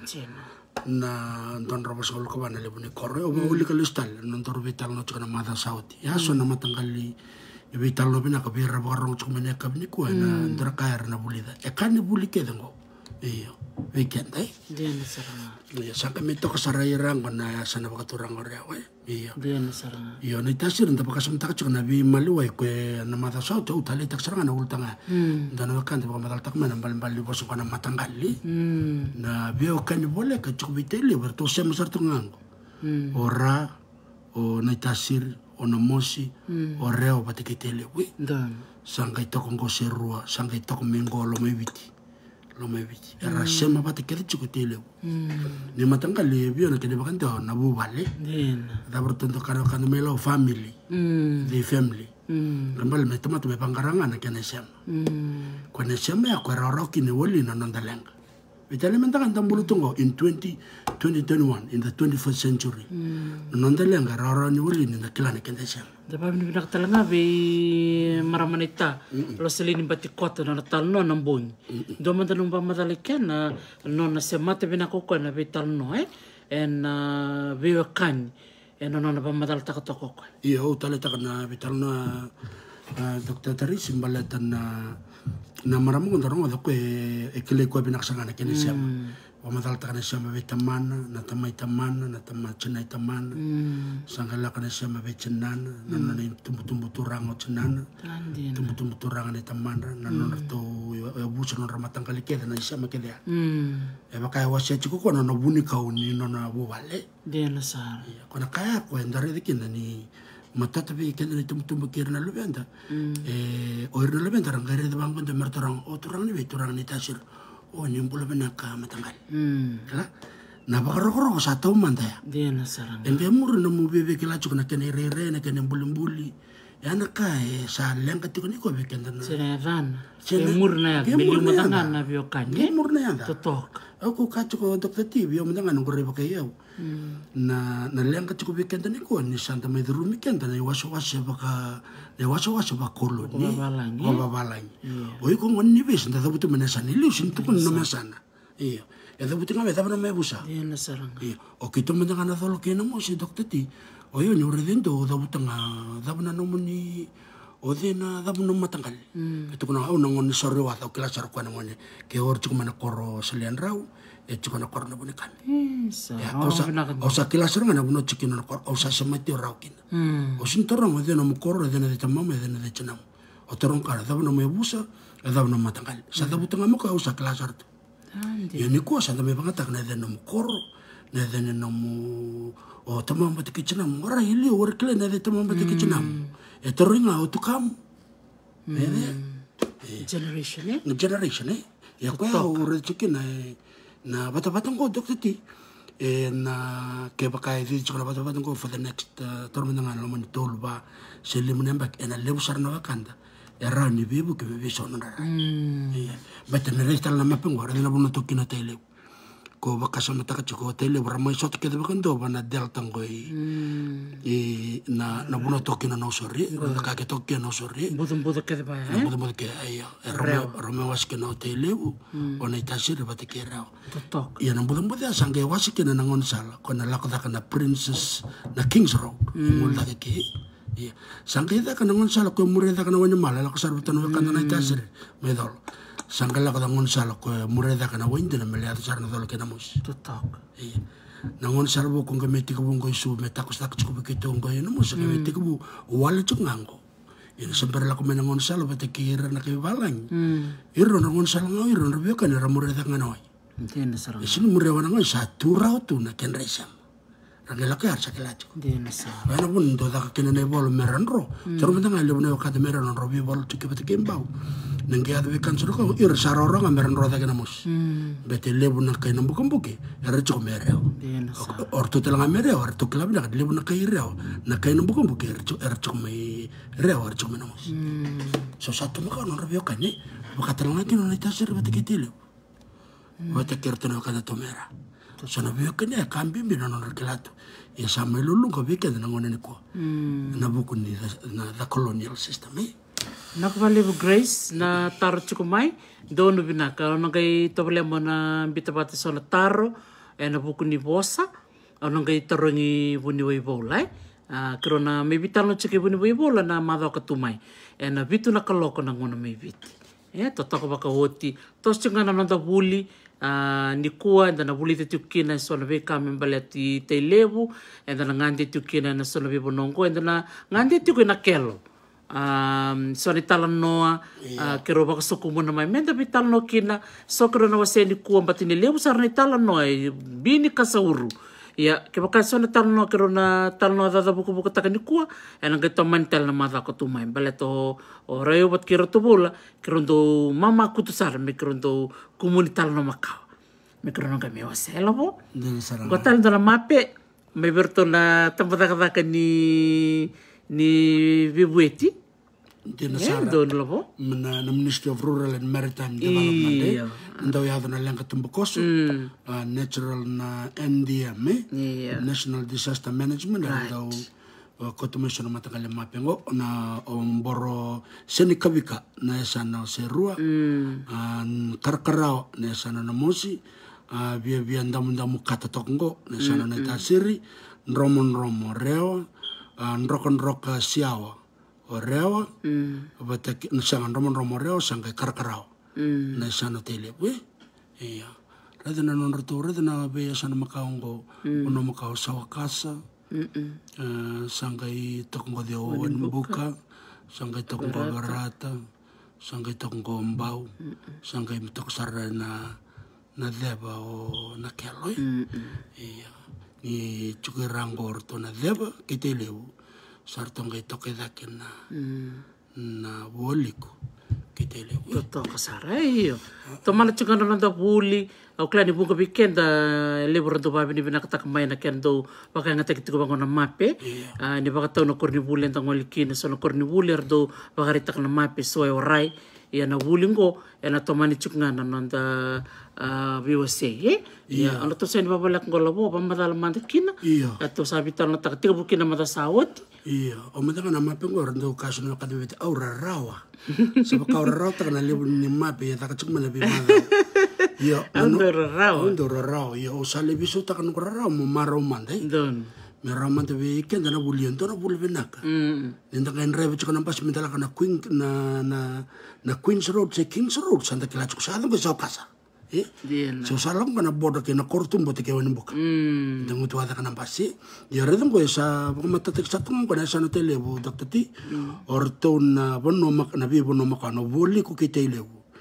Na don robas ko ko bana lebuni korre o uli kalistal non tor vital no chana mada sauti ya so na matangali vital no bina ka bira barro chuma ne ka bini ko na ndra kaer na bulida e kan buli ke dengo iyo weekend ai dia na saranga ya saka mito ka sarai rango na sana ba turang ore we iyo dia na saranga iyo ni tasir nda ba kasam tak chana bi maluai ko na mada sauti o tali tak saranga na ultanga ndana kan ba madal tak mana bal bal bo so kana matangali na bio kan bole ka chubitele berto sem sartu ngango ora o Naitasiri o Namosi o Reo batikitele we sangai to kongo serua sangai to mengo lo mebiti era sema batikele chukutele ni matangali bio na kene bakante na bubale da berto kan melo family the family Rambal me tomato me pangaranga na kene sema kone sema ya kwa roki ni woli na nondalenga vitale mentangan tambulu tungo in 2021 in the 21st century nondalenga rara ni woli ni nakilana kene sema daba ni binak talanga be maramanita lo selini batikota na talno na mboni do mandanong ba madalikan na no na semate binako ko na vitalno en viwakan en no na ba madal takotoko ko iyo tale takana vitalno Dr. Tari simbalatan na maramong ndarong da ko e kile ko binaksanga kene siam o madal takana siam vitaman na tamay taman na tamachinay taman sangala kana siam vechenan na na tumbu turang o chenan tumbu turang ni taman na no to buso no ramatang kalikeda na siam kede e baka wasya chiko ko no buni ka uni no na bubale dia na sar ko na kaya ko ndare dikin ni matata be kenda ni tumbu kirna lubenda o irna lubenda rangare de bangun de mertorang o turang ni turang ni tasir o ni mbula bena ka matangal kala na bakaro sa taw manda ya dia na sarang embe mur no mu bebe kila chukna kene rere na kene mbuli yana ka sa lenga tiko ni ko be kenda na senevan mur na ya beli matangan na bio kanye mur na ya totok aku kacu ko dokter TV yo mendangan ngore bakay yaw na lenga tiko be kenda ni ko ni santa me rumi kenda ni waso baka le waso ba kolo ni babalang oi ko ngoni bes nda butu menasan ilu sintu ko no mesana iyo ya butu ngabe tabno me busa dia na sarang iyo o kito mendangan na tholo kena mo si dokter ti oyo ni redendo da butu nga dabna no muni o dena dabno matangal ito ko na au ngon sorry wa ta kila sar ko na ngone ke or chuk mana koro selian raw e chuk na koro na bunikan o sa kila sar ngana buno chikin na koro o sa semati raw kin o sin torong o dena mo koro dena de tamama dena de chenam o torong kara dabno me busa dabno matangal sa dabutu ngamo ka o sa kila sar Ia ni kua santa me pangata na de no koro na de no o tamamba te kitchenam ora ili o kle na de tamamba te kitchenam e toringa o tukam generation ya kwa o re chikina na bata ngo dokter ti na ke pakai di chikana bata ngo for the next tormenanga no mani tolba selim nembak ena lebu sarna wakanda era ni bibu ke be sonora bata ne restal na mapengo ara na bono tokina tele ko bakasana taka chiko tele bramo sot ke de bakando bana delta ngoi na bono tokina no sorri na ka ke tokina no sorri budo ke de ba budo ke ay ramo was ke no tele ona itasir bata ke rao tok ya na budo sange was ke na ngon sala ko na lakota kana princess na kings road ngol da ke ya sange da kana ngon sala ko mure da kana wanya mala la kasar butan wa kana itasir medol sange la kana ngon sala ko mure da kana windi na mele atasar na dol ke na mus tok na ngon sala bo ko ngameti ko bongo isu meta ko sta ko ke to ngo no mus ngameti ko wala chuk ngango ina sambar la ko mena ngon sala bata kira na ke balang iro na ngon sala ngo iro na bio kana mure da kana Dena sarang. Sini mure wana ngo sa turau tu na ken resam. Rangela ke arsa kelach. Dena sarang. Wana pun do da kena ne bol meranro. Tero mentang ale ne ka de meranro bi bol tu ke bau. Nengge adu kan suru ko ir saroro nga meranro da kena mus. Bete lebu na kai nambu kambuke. Era chok mereo. Dena sarang. Orto telang mereo orto klab na lebu na kai reo. Na kai nambu kambuke era chok me reo era chok me namus. So satu maka no rabio kanye. Bakatelang lagi no itasir bete ketile. Wata kerto na kada tomera. So na biyo kanya kambi mbina no rekelato. Ya sama lulu ko bika na ngone ni ko. Na buku ni na the colonial system Nakapalibu Grace na taro chukumai dono binaka ono kay toblemo na bitapati so na taro na buku ni bosa ono kay taro ngi buni wai bolai kiro na may bitano chiki buni wai bola na madao katumai na bitu na kaloko na ngona may biti. Totoko baka oti tos chunga na nanda buli ni kua na buli te tukina so na be kame mbale ti te lebu na ngande tukina na so na be bonongo na ngande tukina kelo so ni tala noa kero baka soku muna mai menda bi tala no kina so kero na wase ni kua mbati ni lebu sar ni tala noa bini kasauru ya ke baka so na tala noa kero na tala noa dada buku buku taka ni kua na ngeto mantel na mada ko tu mai mbale to o reo bat kero to bola kero ndo mama kutu sar me kero ndo komunital no makau me kero no kami wase labo ko tala ndo na mape me berto na tambadaka ni vibueti Dina sara na Ministry of Rural and Maritime Development ndaw ya na lenga tumbukoso natural na NDM National Disaster Management ndaw kotumisho na matakale mapengo na omboro senikabika na sana serua karkarao na sana na mosi via ndamu kata tokongo na sana na tasiri nromo reo nroka siawa o rewa bata sanga nromo reo sanga karkarao na sana tele iya radena non rto radena be sana makaongo ono makao sawakasa sanga i tokongo de o buka sanga i tokongo garata sanga i tokongo mbau sanga i mtokosara na deba o na kelo iya ni chukirango orto na deba kiteleu sartonga itokedake na woliko kiteleu to kasara iyo to mana chukana nanda buli au klani bunga bikenda lebro ndo babi ni binakata kamay na kendo baka ngata kitiko bango na mape ni baka tau na korni buli ntang walikina so na korni buli ardo baka ritak na mape so orai ya na wulingo ya na tomani chukngana nanda viwase ya ano to sen babalak ngolabo pamadala mandakina ato sabi tan na taktika bukina mata sawat o mata na mape ngor ndo kaso na kadibet aura rawa so baka aura rawa ta na lebu ni mape ya takachukmana bi mada yo andoro rawa yo sale biso ta kan rawa mo maro mande don meramante be kenda na bulion to na bulbenaka nda kan rebe chukana pas mitala kana queen na Queens Road se Kings Road santa kila chuk sa ko sa kasa so salam kana bodo ke na kortum bote ke wan buka ndangu tu ada kana pasi ya redem ko sa mata tek sa tung kana sa no telebu dokter ti orto na bono mak na bi bono mak no boli ko ke telebu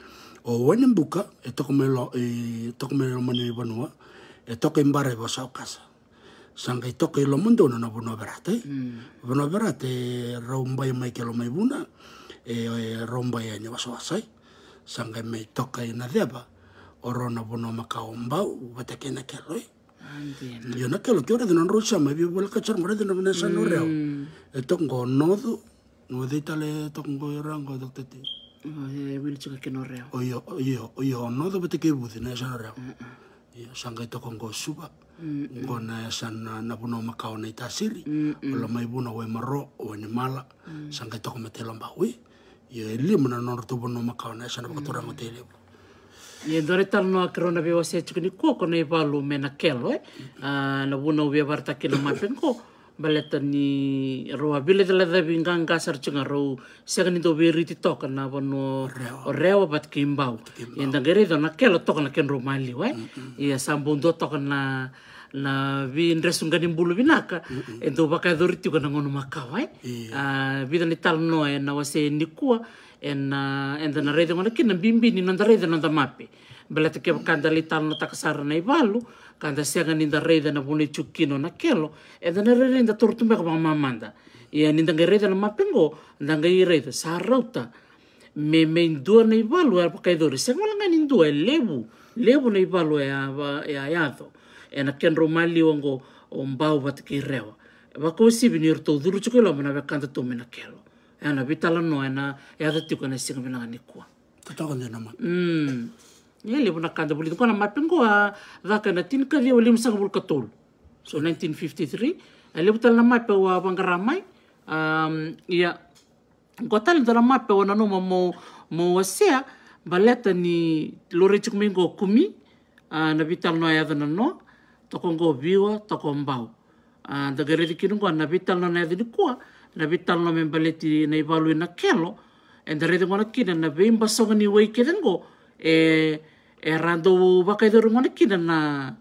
o wani buka e toko me lo mani vanua e toko imbare va sa casa sanga i toko i lo mundo na vono verate vono verate romba mai ke lo mai buna e romba ya nya va sai sanga me toka ina deba orona vono makaombau vate kena keloi yo na kelo kora de non rosa mai vi vuol cacciar more de non sa no reo e tongo nodo no de tale tongo rango doktete wil chuka ke no reo yo nodo vate ke budi na sa reo yo sanga to kongo suba ngona sana na vono makao na itasiri lo mai buna we maro o ni mala sanga to komete lomba we yo elimna no to vono makao na sana ko torango tele Ye dore tal no krona be wase chukni ko ko ne balu mena kelo na buno be varta kilo mapenko baleta ni roa bile de la binganga sar chunga ro segani do be riti toka na bono reo bat kimbau ye ndangere do na kelo toka na ken romali we ye sambundo toka na vi resungani bulu binaka ento baka do riti ko na ngono makawai vida ni tal no na wase ni kuwa en na rede ngona kina bimbi ni nanda rede nanda mape belete ke kanda lital no takasara na ibalu kanda sega ni nda rede na bune chukino na kelo na rede nda tortumbe ka mamanda ia ni nda rede na mapengo nda rede sarauta me indua na ibalu ar pakai dore sega wala ngani indua lebu na ibalu ya yato na ken romali wango ombau bat ki rewa bako sibi ni rto duru chukelo na kanda to mena kelo ana vitala no ana ya dati ko na singa bina ni kwa totoko de nama ele bona kanda buli ko na mapengo daka na tin ka dia lim sang bul katol so 1953 ele butal na mape wa bangaramai ia gotal da mape wa no mo wasea baleta ni lore chukmingo kumi na vital no ya dana no tokongo biwa tokombau da gere dikingo na vital no na di kwa na vital no membaleti na ivalu na kelo and the rede ngona kina na vimba songa ni wei kedengo rando baka do ngona kina na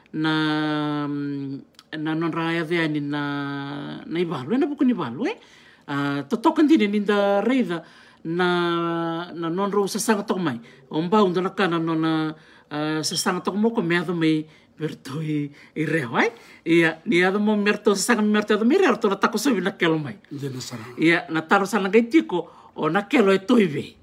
non raya de ani na ivalu na buku ni ivalu to tokan din ni da reda na non ro sa sanga tok mai omba unda na kana no na sa sanga tok mo ko me ado mai Berto i rewai ia ni ado mo merto sangan merto ado mire arto na tako sobi na kelo mai ia na taro sana ngai tiko o na kelo e toive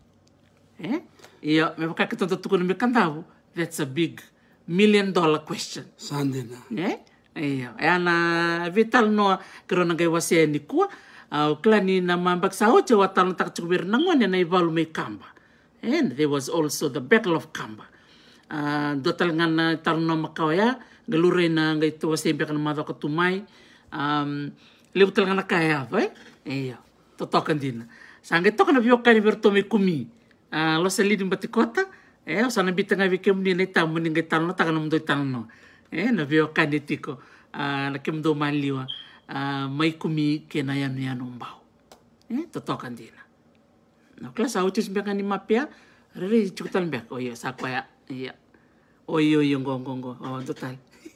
ia me baka ketonto tuku na me kandavu that's a big $1 million question sandena ia ana vital no krona ngai wase ni ku o klani na mambak sa oche watal tak chukbir nangone na ivalu me Kamba and there was also the Battle of Kamba dotal ngana tarno makawaya galure na ngai to sembe kan mado ka tumai leutal ngana kaya iya to tokan din sange tokan na bioka ni berto me kumi lo selidin batikota o sana bitanga vikem ni na tamu ni ngai tarno takan mdo tarno na bioka ni tiko na kemdo maliwa mai kumi ke na yan umbau to tokan din na klasa utis bekan ni mapia rere chukutan bek iya sakwaya iya oi ngongo total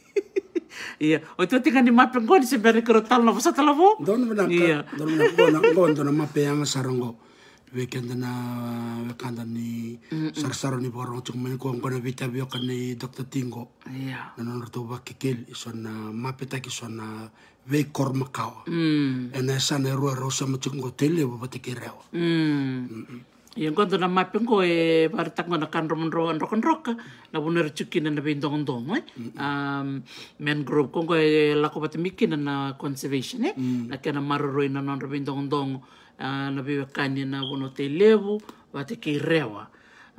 iya o tu tinggal di mape ngoni se bere krotal no sa talavo don menaka na mape yang sarongo weekend na kanda ni sarsaro ni borong cuma ko ngona vita bio kan ni Dr. Tingo iya non to bakikel isona mape taki sona ve kormakao ena sana ro sa mo cungo tele bobate kireo yang kau tu nama pengko partak mana kan roman roka na buner cukin na bindong mangrove kau laku pati mikin na conservation na kena maroroi na non bindong na biwakani na buno te levu pati kirewa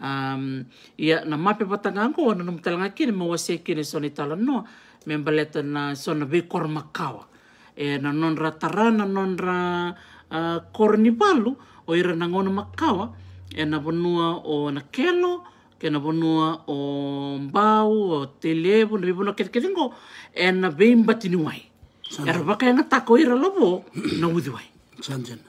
ia na mape patangan ko na num talanga kini mawase kini soni talan no membaleta na sona be kormakawa na non ratarana non ra kornibalu o ira na ngono makawa na bonua o na kelo ke na bonua o mbau o telebu na bibuna ketingo na bemba tinuai era baka nga tako ira lobo na udiwai sanjen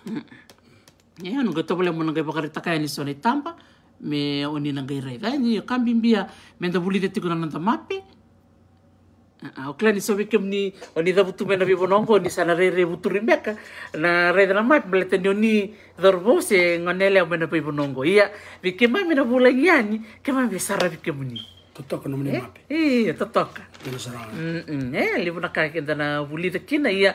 no gato bole mo ngai bakari takay ni soni tamba me oni ngai reda ni kambimbia menda buli de tikuna nanta mape O kla ni sobi kem ni oni da butu mena bibonongo ni sana re buturi meka na re da mai belete ni dorbo se ngonele mena bibonongo ia bikema mena bulanyani kema besara bikemuni totoka no mene mape totoka pena saranga libu na kai kenda na bulita kina ia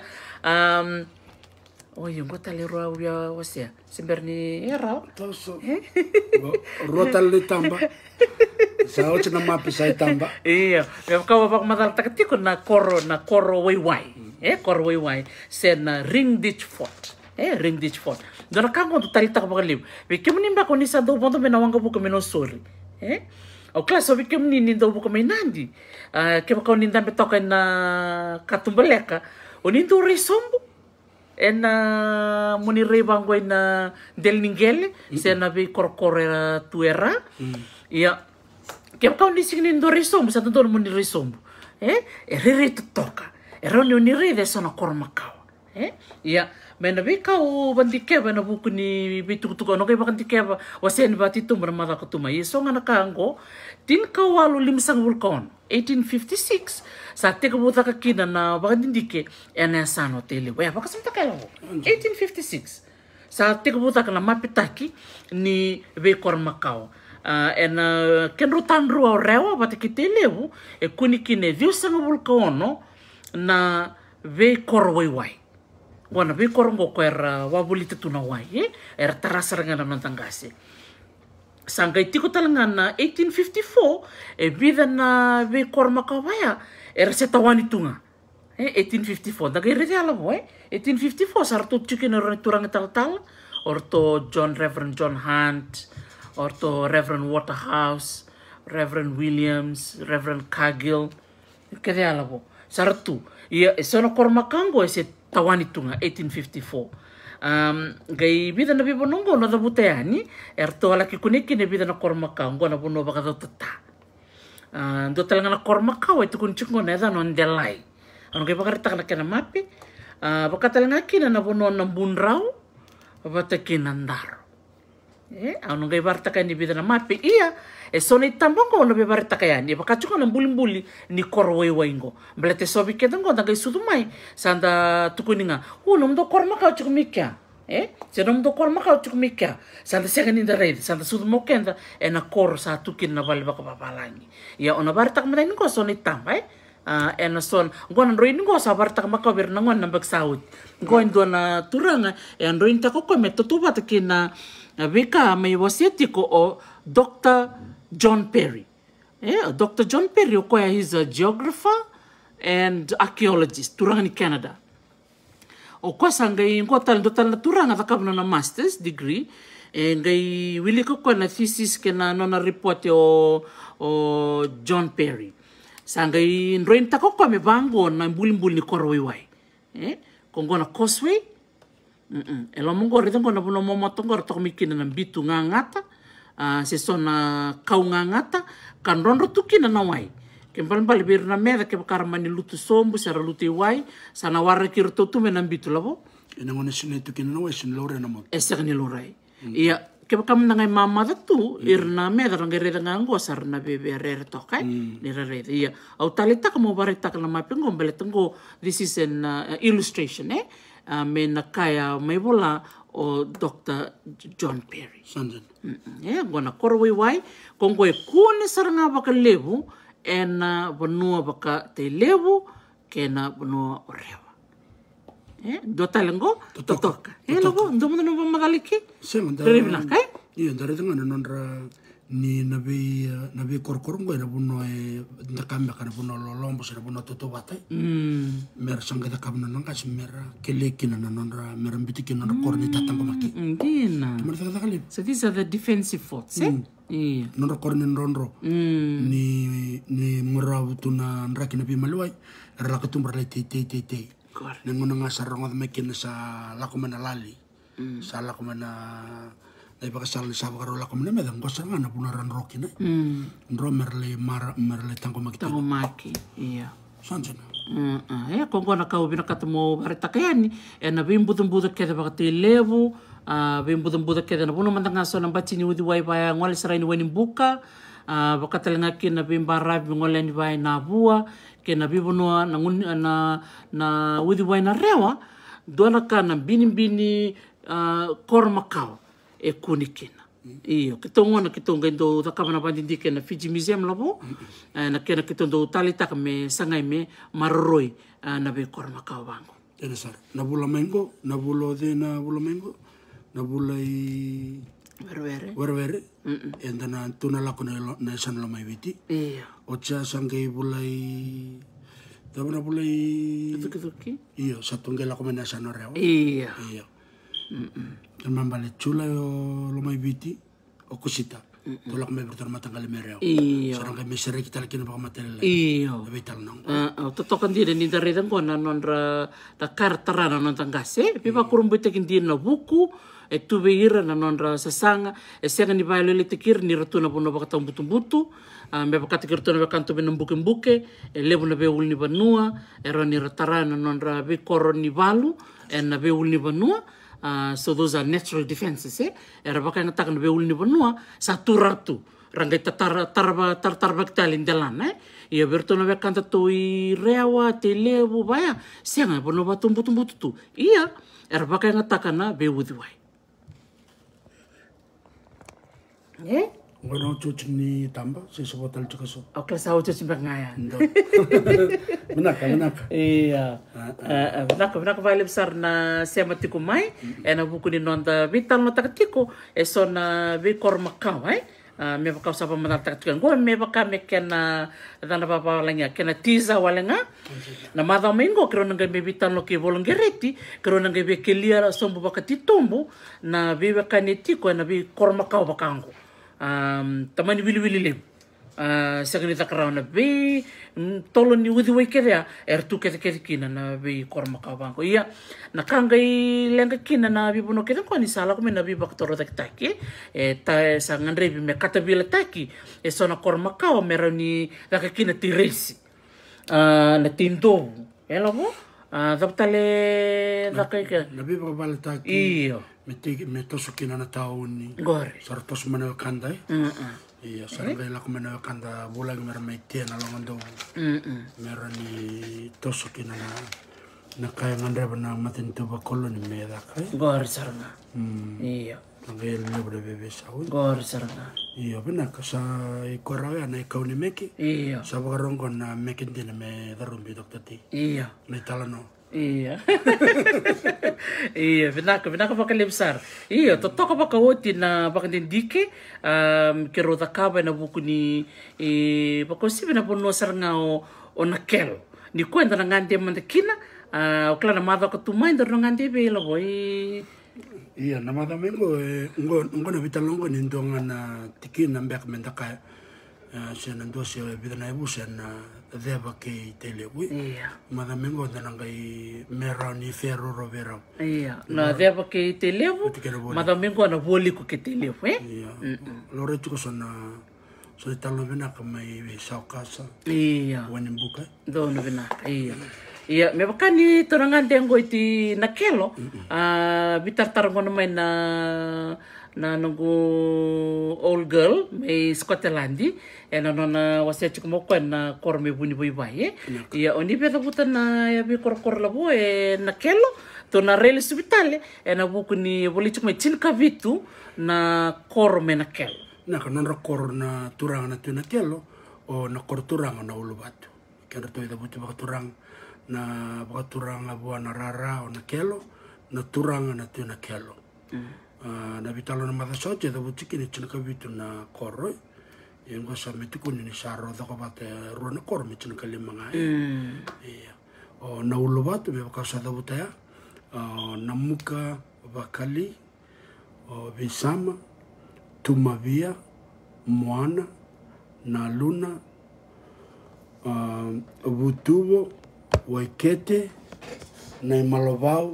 yung gota le roa uya wasia simberni era toso rota le tamba sao chena mape sai tamba iya kau bak madal takatiko na koro waiwai koro waiwai sen ring ditch fort ring ditch fort dona kango tu talita ka bakalib we kemni ba ko ni sa do bondo mena wanga buka meno sori o klaso we kemni ni do buka menandi ke ba ko ni ndambe toka na katumbeleka o ni do resombo muni rebango na del ningele sen na be korkore tuera ia Kaya kau ni singin do resombo sa todo muni resombo rere toka roni ni rede sana korma kau ia mena be kau bandike bana buku ni bitu-tuku no kay bakandike ba wasen ba titum ramada ko tuma yeso nga nakango tin kau walu limsang vulkan 1856 sa teka buta ka kina na bakandike ena sano tele wa bakasamta kala 1856 sa teka buta ka na mapitaki ni be korma kau ken rutan rua rewa bate kite lewu kuni kine viu sanga vulkaono na ve korwaiwai wana ve korongo ko era wabulita tuna wai era tarasaranga na nantangase sanga itiko talanga na 1854 vida na ve korma kawaya era setawani tunga 1854 daga irete ala bo 1854 sarto chicken turanga tal orto Reverend John Hunt orto Reverend Waterhouse, Reverend Williams, Reverend Cargill, kede alabo. Saratu, ia sono kormakango ese tawani tunga 1854. Gai bida na bibonongo na dabutayani, erto alaki kuniki ne bida na kormakango na buno baka tata. Do talanga na kormakaw ito kunchungo na eda non delay. Ano kay bakarita na kena mapi, baka talanga kina na buno ng bunraw, bata kinandaro. Ano ngay barta kaya ni bida na mapi iya so ni tambang ko na barta kaya ni baka chuko na bulimbuli ni korway waingo blete sobi kedango dagay sudumay sanda tukuni nga unom do korma ka chukumikya senom do korma ka chukumikya sanda second in the raid sanda sudumo kenda na kor sa tukin na balba ka papalangi iya ona barta ka maday ko so ni tambay son gonan roin ngo sa barta ka makawir nangon na bagsaud goin do na turanga roin ta ko metutuba takina Bika may wasiatiko o Dr. John Perry. Dr. John Perry o kaya he's a geographer and archaeologist turang ni Canada. O kwa sangay ko tal na turang at akabno na master's degree ngay wili ko na thesis kena no na report o John Perry. Sangay nroin ta ko may bango na bulimbul ni Korwaiwai. Kung na Causeway elo monggo rito ko na puno momotong ko to mikin na bitu ngangata se sona kau ngangata kan ronro tukin na wai kempal bal bir na meda ke karmani lutu sombu sara lutu wai sana warra kirto tu menam bitu labo ina ngone sine tukin na wai sin lore na mo ni lorai iya ke kam na ngai mama tu irna meda rangere da ngango sar na bebe rere to kai ni rere iya au talita mo barita kana mapingo beletengo this is an illustration me na kaya may bola o Dr. John Perry. Sanjan. Gona korwaiwai kung ko'y kune saranga baka lebu na banua baka te lebu kena banua orewa. Do talengo totoka. Logo ndo mo no magaliki. Dari bilang kai? Iya dari tengah nonra ni nabi korkorong na buno nakamba kana buno lolombo sa buno toto batay mer sanga da kabna nang kas mer kelekin na nonra mer bitikin na korni tatang pamaki dina mer ta kali so these are the defensive forts nonra korni nonro ni muraw tuna nrakin bi malway rakatum barlay te nanguna nga sarong mekin sa lakumana lali sa lakumana ay bakasal sa bakarola ko na medang ko sa nga na punaran roki na nro merle tango maki iya sanjan kung ko nakau binakatamo barita kayani na bimbudumbuda keda bakati levu bimbudumbuda keda na puno mandang aso ng batsi ni wadi wai baya ngwali saray ni wani buka Wakatalenga ki na bimbarabi ngoleni vai na vua, ke na bibonoa na uthi vai na rewa, doana ka na bini kor makau e kuni kina. Iyo, ki tō ngona ki tō ngai ndo takawana pandindi ke na Fiji Museum labo, na kena ki tō ndo talitaka me sangai me maroroi na be kor makau wango. Tēnā sara, na bula mengo, na bula de na bula mengo, na bula i... Werewere. E na tuna lako na sana la mai viti. Iya. O tia sangai bula i... Tawana bula i... Tuki. Iyo, sa tunge lako mena sana reo. Iya. Iyo. Mambale chula o lo mai viti, o kusita. Tolak me bertar matangale me reo. Iyo. Sarang me sere kita laki na baka matele. Iyo. Vital nang. Totokan dire ni dari dan kona nonra da kartarana non tangase. Pipa kurumbute kindir na buku. E tuve ira na nonra sasanga. E senga ni bailo le tekir ni ratuna bono baka tambutu-butu. Me baka tekir tona baka kanto bena mbuke-mbuke. E lebu na be ul ni banua. E ro ni ratarana nonra be koro ni balu. E na be ul ni banua. So those are natural defenses, eh? Era baka ngataka na be ul ni banua. Sa turatu. Rangai tartarba kitali ndalan, eh? Ia bertona be kanta to i rewa, te lebu, baya. Senga bono ba tumbutu tu. Ia. Era baka ngataka na be udhiwai. Eh? Ngano cuci ni tamba, saya sebut tali cakaso. Oke, saya ucap simpang ngaya. Menaka. Iya. Menaka vale besar na sema tiku mai. Na buku ni nonda vital no takatiko. So na vi kormakau, eh? Me baka usapa matakatikan. Gua me baka me kena dana baba langa kena tiza walenga. Na madha mengo kero nanga me vital no ke volongereti, kero nanga be kelia sombo baka titombo na vi baka netiko na vi kormakau bakango. Tamani wili lem. Sakani takarau na be tolo ni wudi wai kerea tu kete kina na be kormakau bango. Ia na kangai lenga kina na bi bono kete ko ni sala ko me na bi baktoro taki. Ta sa ngandre bi me katabila taki. So na kormakau me rani laka kina tiresi. Na tindo. Elo mo? Daptale dakai na bi baka taki. Iyo. Me tosu kina na tauni. Gore. Sar tosu mana kanda eh. Iya, sarang kaya lako mana kanda bulan mera mai tia na longan do. Mera ni tosu kina na kaya ngandre bana matin tu ba koloni me da kai. Gore saranga. Iya. Ngai le bode bebe sawi. Gore saranga. Iya bena ka sa ikorawe na ikauni meki. Iya. Sa bakarongo na meki dina me darumbi dokter ti. Iya. Me talano. Iya. Iya, vinaka baka lebsar. Iya, totoka baka oti na baka dindike kero takaba na buku ni baka sibi na pono saranga o nakel. Ni kwenda na ngande mandakina o kla na madha ka tumai ndar na ngande be lo boy. Iya, na madha mengo ngo na vitalongo ni ndonga na tikina mbek mendaka siya nando siya bidana ibu siya na deba ke telewi. Iya. Madha mengo na ngai mera ni ferro rovera. Iya. Na deba ke telewi. Madha mengo na voli ko ke telewi, eh? Iya. Lore tuko sona talo bina ka mai saukasa. Iya. Wani buka. Dono bina. Iya. Iya, me bakani torangan dengo iti nakelo. Bitar ngona mai na nungu old girl may Scottlandi na nona wasia chikumo na korme buni boy baye ya oni beta butan na ya bi kor labo nakelo to na rele subitale na buku ni boli chikumo chinka vitu na korme nakelo na kanonra kor na turang na tu nakelo o na kor turang na ulubatu kera to ida buti baka turang na baka turang abuwa na rara o nakelo na turang na tu nakelo na vitalo na madasote da butiki ni china kavitu na koroi yengo sa metikuni ni saro da ko bate ro na kor mi china kalimanga iya o na ulubatu be ka sa da butaya na muka bakali o bisama tumavia moana na luna butubo waikete na malovau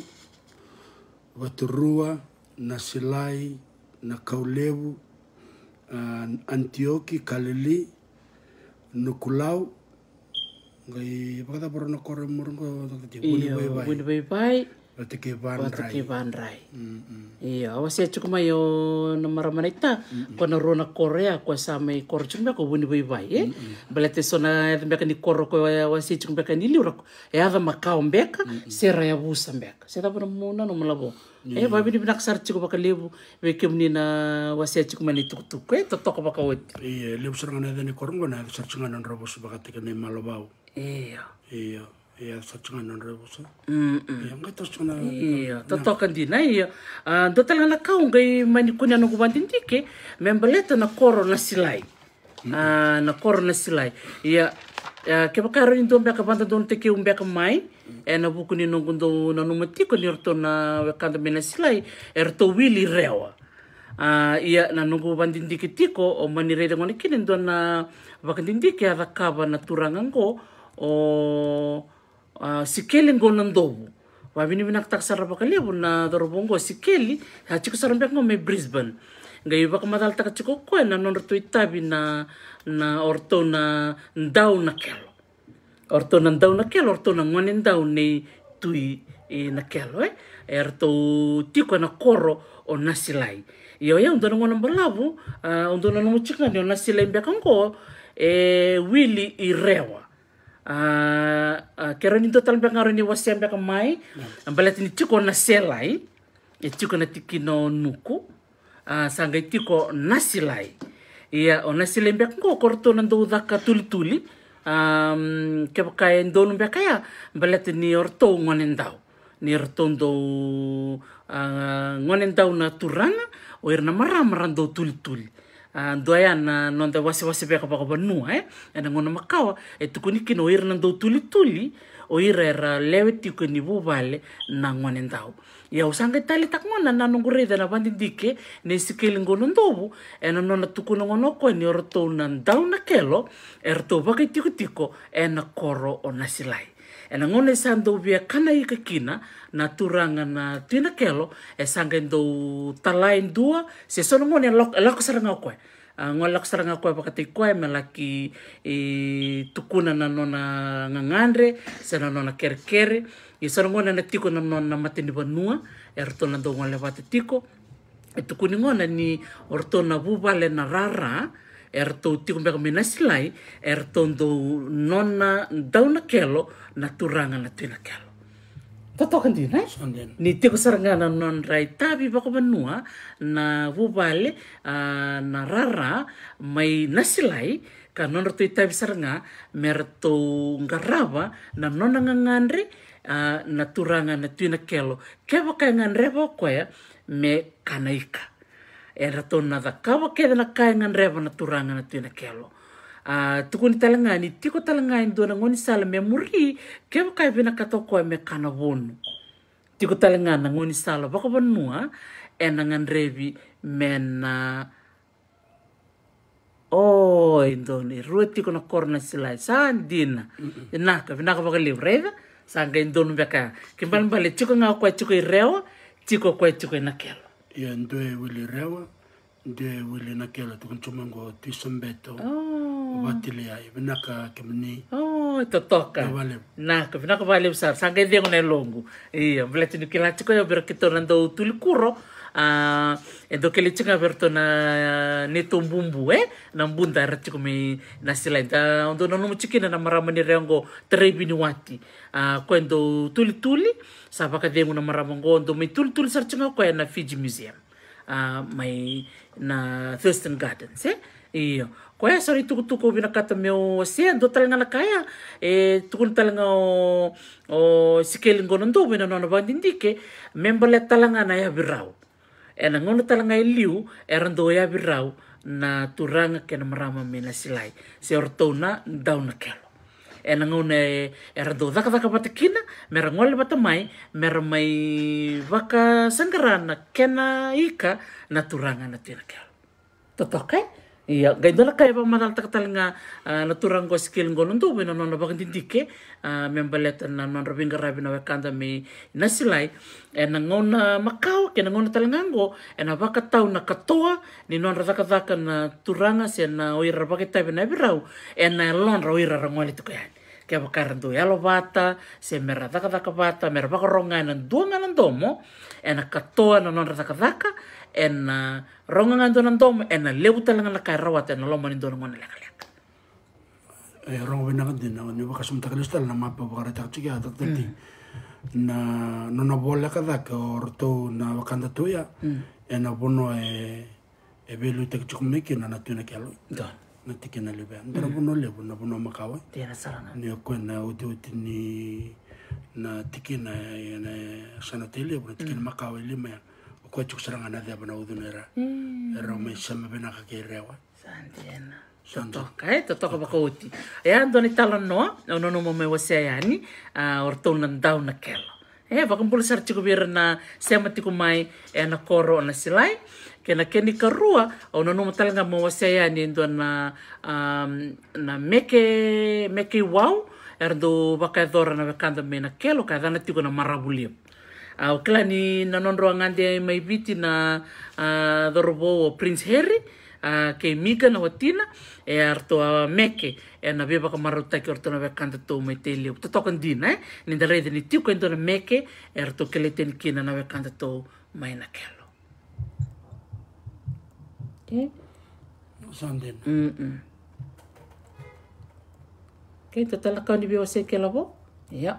waturua na Silai, na Kaulevu, Antioki, Kalili, Nukulau, ngai baka poro na kore murungo Wini bai bai Watiki Van Watiki Rai. Van Rai. Iya, awas ya cukup mayo nomor manita. Kona rona Korea ko sa may kor chumbe ko buni bai. Balete sona mbeka ni koro ko wasi chumbe ka ni liura ko. Ada makao mbeka sera ya busa mbeka. Seta puna muna no malabo. Babi ni binaksar chiko baka lebu wekem ni na wasi chiko mani tuk totoko baka wet. Iya, lebu serangan ada ni korong na sarcungan non robos baka tika ni malabau. Iya. Iya, sarcungan non robos. Iya, enggak terus cuma. Iya, totokan di na iya. Total na kau ngai mani kunya no kubandindike, membaleta na koro na silai. Na koro na silai. Iya, ke bakaro ni dombe ka banda don teke umbe ka mai. Na buku ni no gundo na numatiko ni orto na wakanda mena silai, erto wili rewa. Iya na nungu bandindike tiko o mani reda ngone kinen don na wakandindike ada kaba na turangango o sikeli ngonandobu. Wabini binaktak sarapa kalibu na dorobongo sikeli hachiko sarambek ngo me Brisbane. Ngai baka madal taka chiko ko na nonrto itabi na orto na ndau na kelo. Orto na ndau na kelo, orto na ngone ndau ne tui na kelo erto tiko na koro o nasilai. Iyo ya undona ngona mbalabu undona numuchika ni o nasilai mbekango wili irewa. Kera ni total bengaro ni wasi ambeka mai ambalati ni tiko na selai tiko na tikino nuku sanga tiko nasilai ia o nasilai mbeka ngo korto na ndo daka tuli ke baka ndo mbeka ya ambalati ni orto ngonendau ni orto ndo ngonendau na turanga o irna marando tuli doya na nonda wasi beka baka banua na ngona makawa tukuni kino ira nando tuli o ira era lewe tiko ni bubale na ngone ndau ya usanga tali takngona na nungureda na bandindike ne sikeli ngono ndobu na nona tukuna ngono ko ni orto na ndau na kelo erto baka tiko na koro o nasilai na ngone sando bia kana ika kina na turanga na tina kelo sanga ndo talain dua se sono ngone lako saranga ko ngol lako saranga ko pakati ko melaki tukuna na nona ngangandre se na nona kerkere sono ngone na tiko na nona matini banua erto na ndo ngole tiko tukuni ngona ni orto na bubale na rara erto tiko mbeka minasilai erto ndo nona ndau na kelo na turanga na tina kelo. Totokan din ni tiko sarangana non rai tabi bako banua na bubale na rara may nasilai ka non rato tabi saranga merto ngaraba na non ngangandre na turanga na tina kelo keba kay ngandre bako ya me kanaika era to na kawa keda na kay ngandre na turanga na tina kelo. Tukuni talangani tiko talangani do na ngoni sala memori ke kai bina katoko me kana wonu tiko talangana ngoni sala bako banua ngan revi mena indoni ruti ko na korna silai sandina na ka bina ka baka livreda sanga indonu beka kimbal bale tiko nga kwa tiko irewa tiko kwa tiko na kelo ya ndoe wili rewa ndoe wili na kelo tukun chumango tisambeto Watili ai benaka kemni. Totoka. Na ka benaka vale besar sanga dia ngone longu. Iya, belati ni kila tiko ya berkito nando tulikuro. Edo kele tiko berto na neto bumbu na bunda ratiko me nasila da ondo no muchikina na maramani rengo trebini wati. Kwendo tuli sabaka dengu na maramango ondo me tuli sarchinga ko na Fiji Museum. Mai na Thurston Gardens iyo ko sorry tuku binakata meu se do talanga na kaya tukun talanga o sikeli ngono ndo bena no bandindike membale talanga na ya birau na ngono talanga iliu erando ya birau na turanga kena marama mena silai se ortona down na kelo na ngono erando daka batakina merangol batamai mermai vaka sanggarana kena ika na turanga na tina kelo totokai iya gaidona kaya pa madal takatalanga naturang ko skill ngono ndo bena no bakindike membaleta na non rabinga rabina wakanda me nasilai na ngona makau ke na ngona talangango na baka tau na katoa ni non radaka na turanga se na oira bakita bena birau na lon oira rangoli to kaya Ke bakarando yalo vata, se mera daka vata, mera bakaronga na duanga na domo, na katoa na nona daka, na ronga nga na domo, na lebuta lang na kairawat, na loma ni dono ngona leka. Ronga bina ka din, ni bakasum takalistal na mapa bakarata kachiki atak tati. Na nona bola ka daka, orto na wakanda tuya, na bono velu tek chukumeki na natuna kialo. Na tiki na lebe. Ndara bono lebu na bono makawa. Tiana sarana. Ni ako na uti ni na tiki na sana tele na tiki na makawa lima ya. Ako chuk saranga na dia bana udunera. Era mai sama bena ka kerewa. Santiana. Totoka baka uti. Andoni tala noa, ono mo me wase yani, orto na dau na kelo. Baka mpula sar chiku bira na sema tiku mai na koro na silai. Kena keni karua, ono no talaga mo wase yani ndo na meke wow, erdo baka dora na bekanda me na kelo ka dana tiku na marabulim. Kila ni nanondro ngande mai biti na dorobo o Prince Harry, ke miga na watina, arto meke, na beba ka maruta ki orto na bekanda to mai telio. Totokan din, ni dalede ni tiku endo na meke, arto keleten kina na bekanda to mai na kelo. Sanden. Okay, tatala kau ni biwa se ke labo? Ya.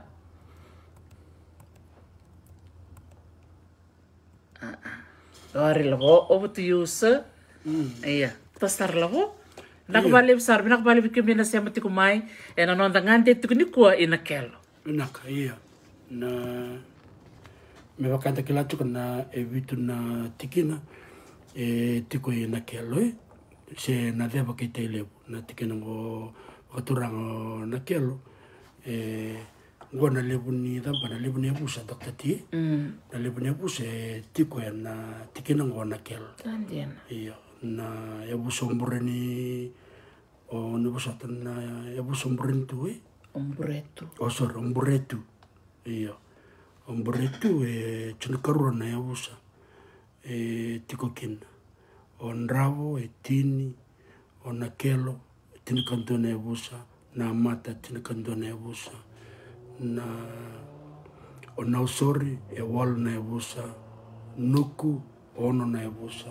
Sorry labo, over to you, sir. Iya, tasar labo. Nakabali besar, nakabali bikin na siya mati kumay, na nondangante tu ni kuwa ina kelo. Naka, iya. Na me wakanta kilatu kana evitu na tikina. Tiko na kelo se na deba ke tele na tikena go katurang na kelo go na lebu ni da bana lebu ni busa dokta ti na lebu ni busa tiko na tikena go na kelo iya na ya buso mbureni o ne busa na ya buso mbureni tu omburetu sorry omburetu iya omburetu chuna karura na ya busa tiko kina o nravo tini o nakelo tini kantona e busa na mata tini kantona e busa na o nausori e wal na e busa nuku ono na e busa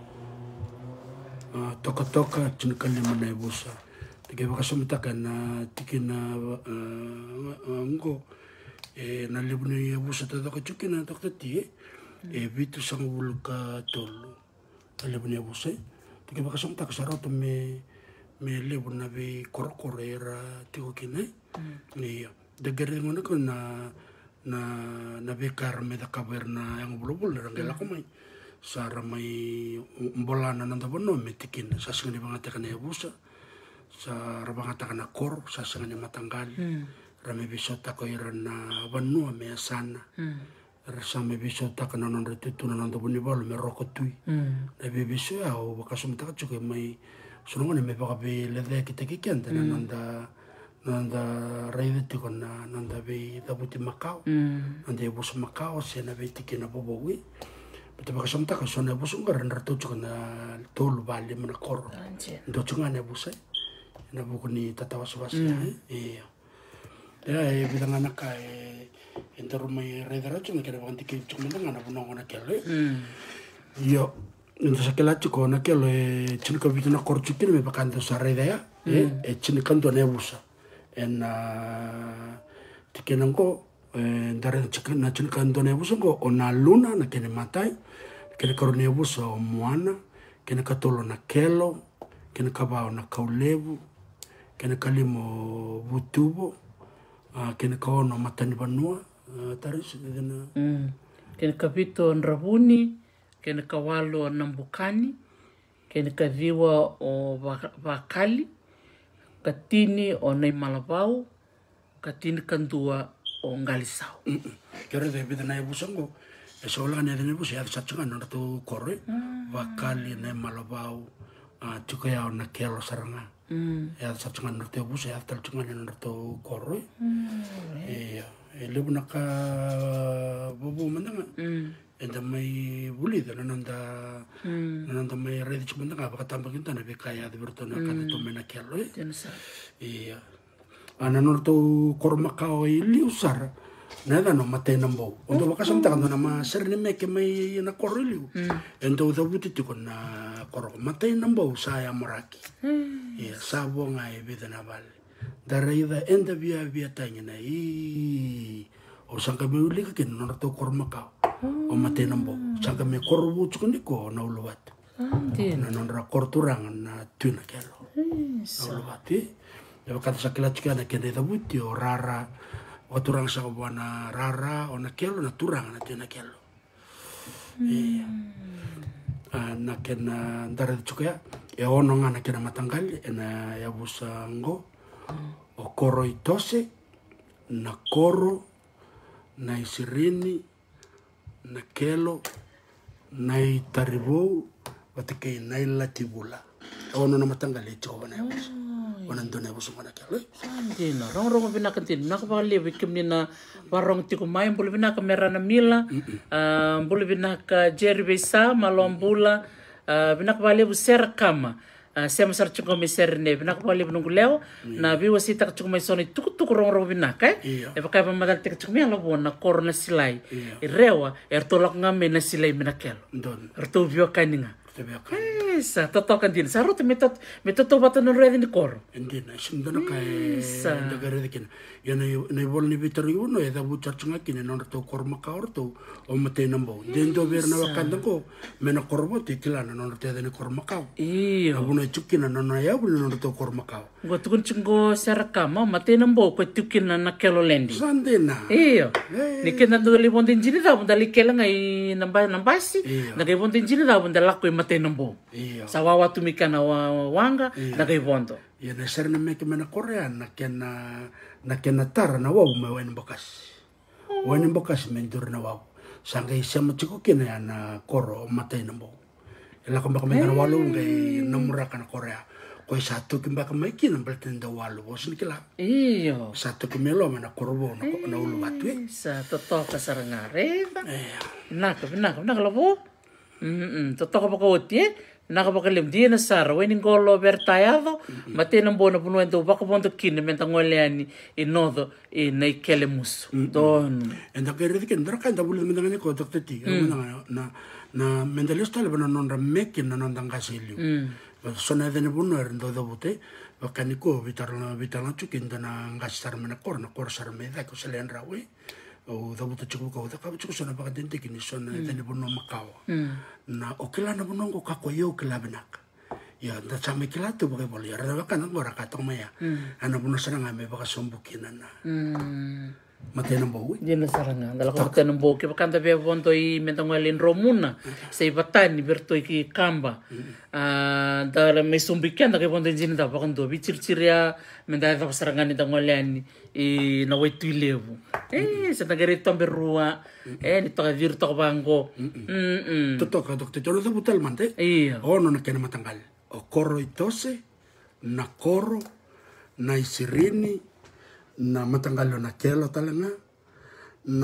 toka tini kalima na e busa tike bakasamitaka na tiki na ngo na libuni e busa tataka chukina takta tie vitu sang wulka tolu lebu ne busa tike bakasam tak sarauto me lebu na be korokoro era tiko kina ni de gere ngona ko na be kar me da kaberna yang bulubul rangela ko mai sara mai mbolana nanda bono me tikina sa singani bangata kana busa sa rabangata kana kor sa singani matanggali rame bisota ko era na banua me sana rasa me biso ta kana non retutu na ndo buni bol me rokotui na be biso ya o bakasum ta chuke mai sono ne me baka be le de kita kikenda na nanda raide ti kona nanda be da buti makao nanda e bus makao se na be tikina bobo wi bete bakasum ta ka sono busu ngar na retutu kana tolu bali mana kor ndo chunga ne busa na bukuni tatawas ya bidang anak entar rumai redara cuma kira banti ke cuma dengan anak punong anak kelo yo entar sakela cuko anak kelo cina kabitu nak korcukin me pakan tu sareda ya cina kan tu nebusa tikenang ko dari cina kan tu nebusa ko ona luna na kene matai kene karo nebusa o moana kene katolo na kelo kene kabao na kaulebu kene kalimo butubo kene kaono matani banua taris dena kene kapito nrabuni kene kawalo nambukani kene kadiwa o bakali katini o nei malabau katini kandua o ngalisau kere de bidana ibusango esola ne de bus ya satchanga na to korre bakali nei malabau tukaya na kelo saranga ya satchanga na to bus ya talchanga na to korre lebu naka bobo mandanga enda mai buli da nanda mai redi chumanda ka baka tamba kinta na bekaya de bertona ka to mena kello iya ana no to kormakao I liusar na no mate nambo ondo bakasanta kana ma serne me ke mai na koriliu ento da butiti na koro mate nambo saya moraki ya sabo ngai bedana vale daraida enda via tanya na o sanga me uli ke no to kormakao o mate nambo sanga me korbu tsukuniko na uluwat na no ra korturang na tuna kelo na uluwati ya kata sakila chikana kende da buti o rara o turang sa kabuana rara o na kelo na turang na tuna kelo na kena ndara chuka e ono nga na kena matanggal na ya busango o koro itose na koro na isirini na kelo na itaribou batike na ilatibula ono na matanggal e chuka na ya busa wanando na busa na kelo Dina, rong pinakatin. Nakapakali, wikim ni na warong tiko main, boleh pinaka merana mila, boleh pinaka Jerry Besa, Malombula, pinakapali busera kama. Saya masar cukup meser ne, pinakapali penunggu leo, na biwa sita cukup mesoni tuku rong pinaka. Pakai pemadal tika cukup mela na korona silai. Irewa, ertolak ngame na silai minakelo. Erto biwa kaninga. Sa totokan din sa roto metoto batan no redi ni kor hindi na sindana kay dagare dikin yan na ibol ni bitar yuno e da buchar chunga kin no to korma ka orto o mate nambo dendo ver na wakanda ko mena korbo ti kilana no te da ni korma ka abuna chukina no na ya buna no to korma ka gotukun chungo sarakama mate nambo ko tukina na kelo lendi sandena ni kena do libon din jini da bunda likela ngai nambasi na kay bon din jini da bunda lakko mate nambo sa wawa tumika na wanga na kay bondo ya na ser na me ke mena korea na kena tar na waw me wen bokas mendur na waw sanga isama chiko kena na koro mate nambo ela ko bakame na walu ngai namura kana korea ko satu kimba kamai kin belten da walu bos nikila satu kimelo mana korbo na ulu batu sa toto kasarangare nak lobo toto ko bakoti nakapakalim dia na sara weni ngolo vertaiado mate na bona puno ento baka ponto kine menta ngoleani inodo na ikele musu don enda kere diken draka enda bulu menda ngane ko dokte ti na mentalista le bana non ramekin na non dangasiliu sona de ne buno ndo do bote bakaniko vitarna chukin na ngasar mena korna korsar meda ko selen rawe o da bote chuko ko da ka chuko sona baka dente kini sona de ne buno makao na okela na buno ko kako yo kela benak ya da chame kila tu baka bol ya ra baka na ngora ka to maya ana buno sana ngame baka sombukin na mate nambo dia na saranga dala ko mate nambo ke bakanda be bonto I mentangwalin romuna sei batani berto ki kamba dala me sumbikan da ke bonto jini da bakando bicirciria menda da saranga ni tangwalani na wetu levu sa tagare tombe rua ni to vir to bango to ka dokte to do butal mante ono na kena matanggal o koro itose na koro na isirini na matangalo na kelo talanga na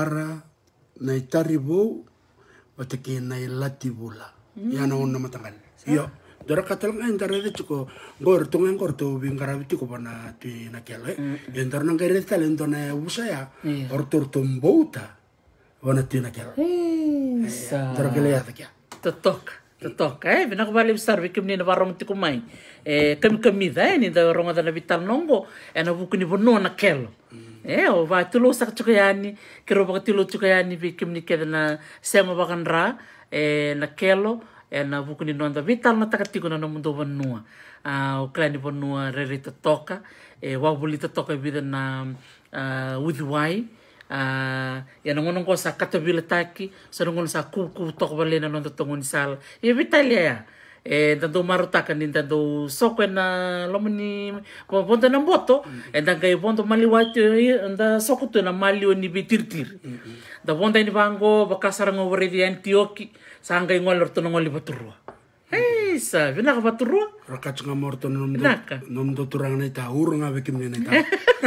itaribou batake na ilatibula yana onna matangal yo dora katalanga indara de chuko gor tungan gor to bingara bitiko bana ti na kelo indar na gere talento na usaya ortor tumbouta bana ti na kelo dora kele ya takia Totok, binak bali besar bikim ni na warong tikumay. Kami ni da ronga da na vital nongo, na buku ni bono na kelo. O va tulo sak chukayani, kiro baka tulo chukayani bikim ni keda na sema bakan ra, na kelo, na buku ni nonda vital na takatiko na mundo vanua. O klani vanua rere totoka, wabuli totoka bida na udhiwai. Yan ngonong ko sa katabila taki sa ngonong sa kuku tok bale na nonto tongon sal Italia dando marutakan din dando sokwe na lomani ponto ng boto dan kay ponto maliwat anda sokuto na malio ni bitirtir da ponto ni bango bakasarang over di Antioki sa hangay ngolor to ngoli baturwa sa binaka baturwa rakat nga morto nom do turang na ita urang nga bekim ni ita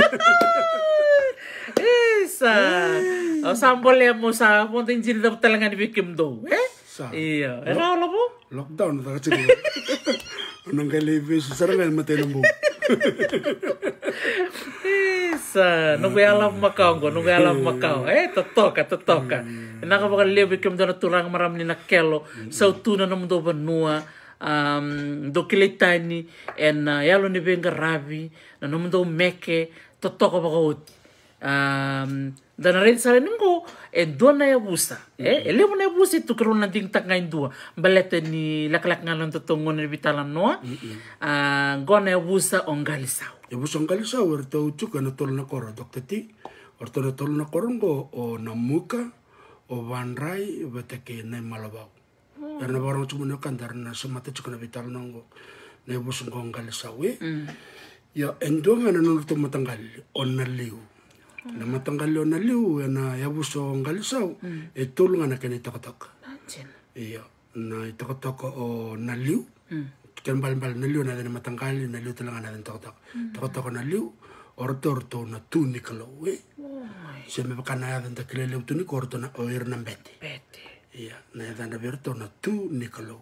sambol ya mo sa ponto injini da talaga ni bikim do iya era lo po lockdown da kasi anong kay live sa sarang mate ng buo Sa no be alam makau go no be alam makau totoka na ka baka lebe kem dona turang maram ni nakelo sa tuna no mundo banua do kiletani en yalo ni benga rabi no mundo meke totoka baka ut dana rin sa ningo dona ya busa ele mo na busa tu karon na ding tak ngayon dua balete ni laklak ngalon totongon ni bitalan no gona ya busa ongalisao ya busa ongalisao erto uchuka na tol na koro dokter ti orto na tol na korongo o namuka o vanrai beteke na malabao karena barang cuma no kandar na semata chuka na bital nongo na busa ongalisao ya endonga na nurto matanggal on na liu na matanggal na liu na yabuso ngalisau tulungan na kini tokotok iya na tokotok o na liu kan bal na liu na na matanggal na liu tulungan na tokotok na liu orto na tuni kalau se me bakana ya da kelele tuni korto na oir na bete iya na da na berto na tuni kalau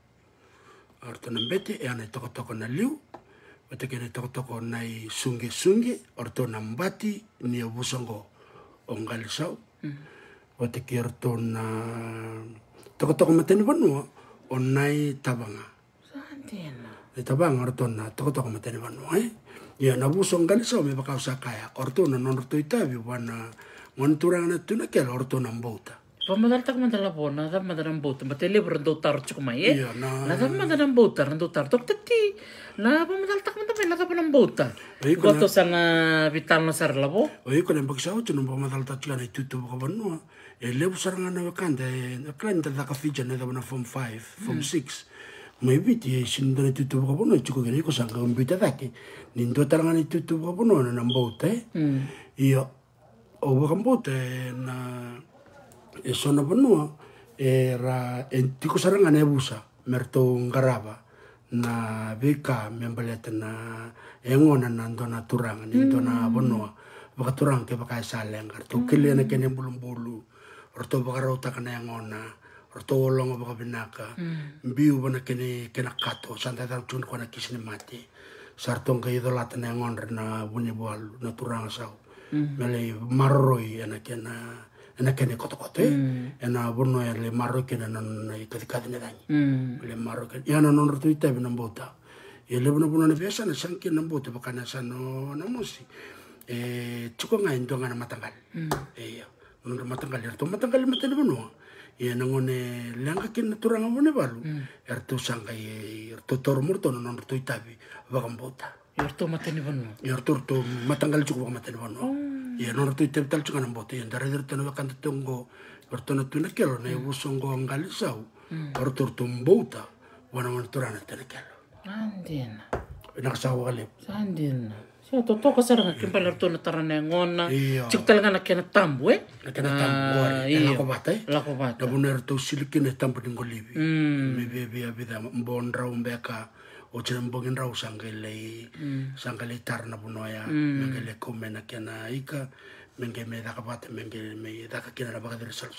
orto na bete ya na tokotok na liu Wate kene toko nai sunge orto nambati ni abusongo ongalisau. Wate ke orto na toko mateni banua onai tabanga. Santena. Tabanga orto na toko mateni banua Ya na busong ongalisau me bakau sakaya orto na orto itabi wana ngonturang na tuna kel orto nambota. Pamadal tak madala bona da madaram bota matele berendo tar cukumai Iya na da madaram bota rendo tar tok tati na pamadal tak madame na da panam bota goto sana vital na sar labo oi ko lembak sao tu nomba pamadal tak kana itu ko banua lebu saranga na wakanda klan da ka fija na da na form 5 form 6 mai biti sinda itu ko banua chuko gani ko sanga umbita dake nindo taranga itu ko banua na nambota iya o bakambota na sono banua era tiko saranga nebusa merto ngaraba na beka membaleta na engona na ndona turanga ni ndona banua baka turang ke baka saleng kartu kile na kene bulu orto baka rota kana engona orto olonga baka binaka biu bana kene kato santa tar tun kona kisini mati sartong ke idolata na engona na buni bualu na turanga sao mele marroi ana kene koto ena bono le marro kene non ketika ne dani le marro kene ya non orto itabe na bota le bono na biasa na sanki na bota bakana sano na musi chuko nga indonga na matanggal ya non matanggal erto matanggal matene bono ya nangone langa kin turanga bone balu erto sangai erto tormurto non orto itabe bakambota erto matene bono erto matanggal chuko matene bono ya non orto itabe tal chuko na bota ya ndare erto na bakanta tongo orto na tuna kelo na busongo ngalisau orto mbota wana turana tene kelo andena nakasawa kale andena Siya totoo sarang kimpal erto na tarana ngona chik talaga na kena tambu kena tambu lakobata na buno erto silikin tambu dingolibi mebe abida mbonra umbeka o chembongin raw sangale tarna buno ya mengele komena kena ika mengeme dakabata mengeme dakakina na baka sal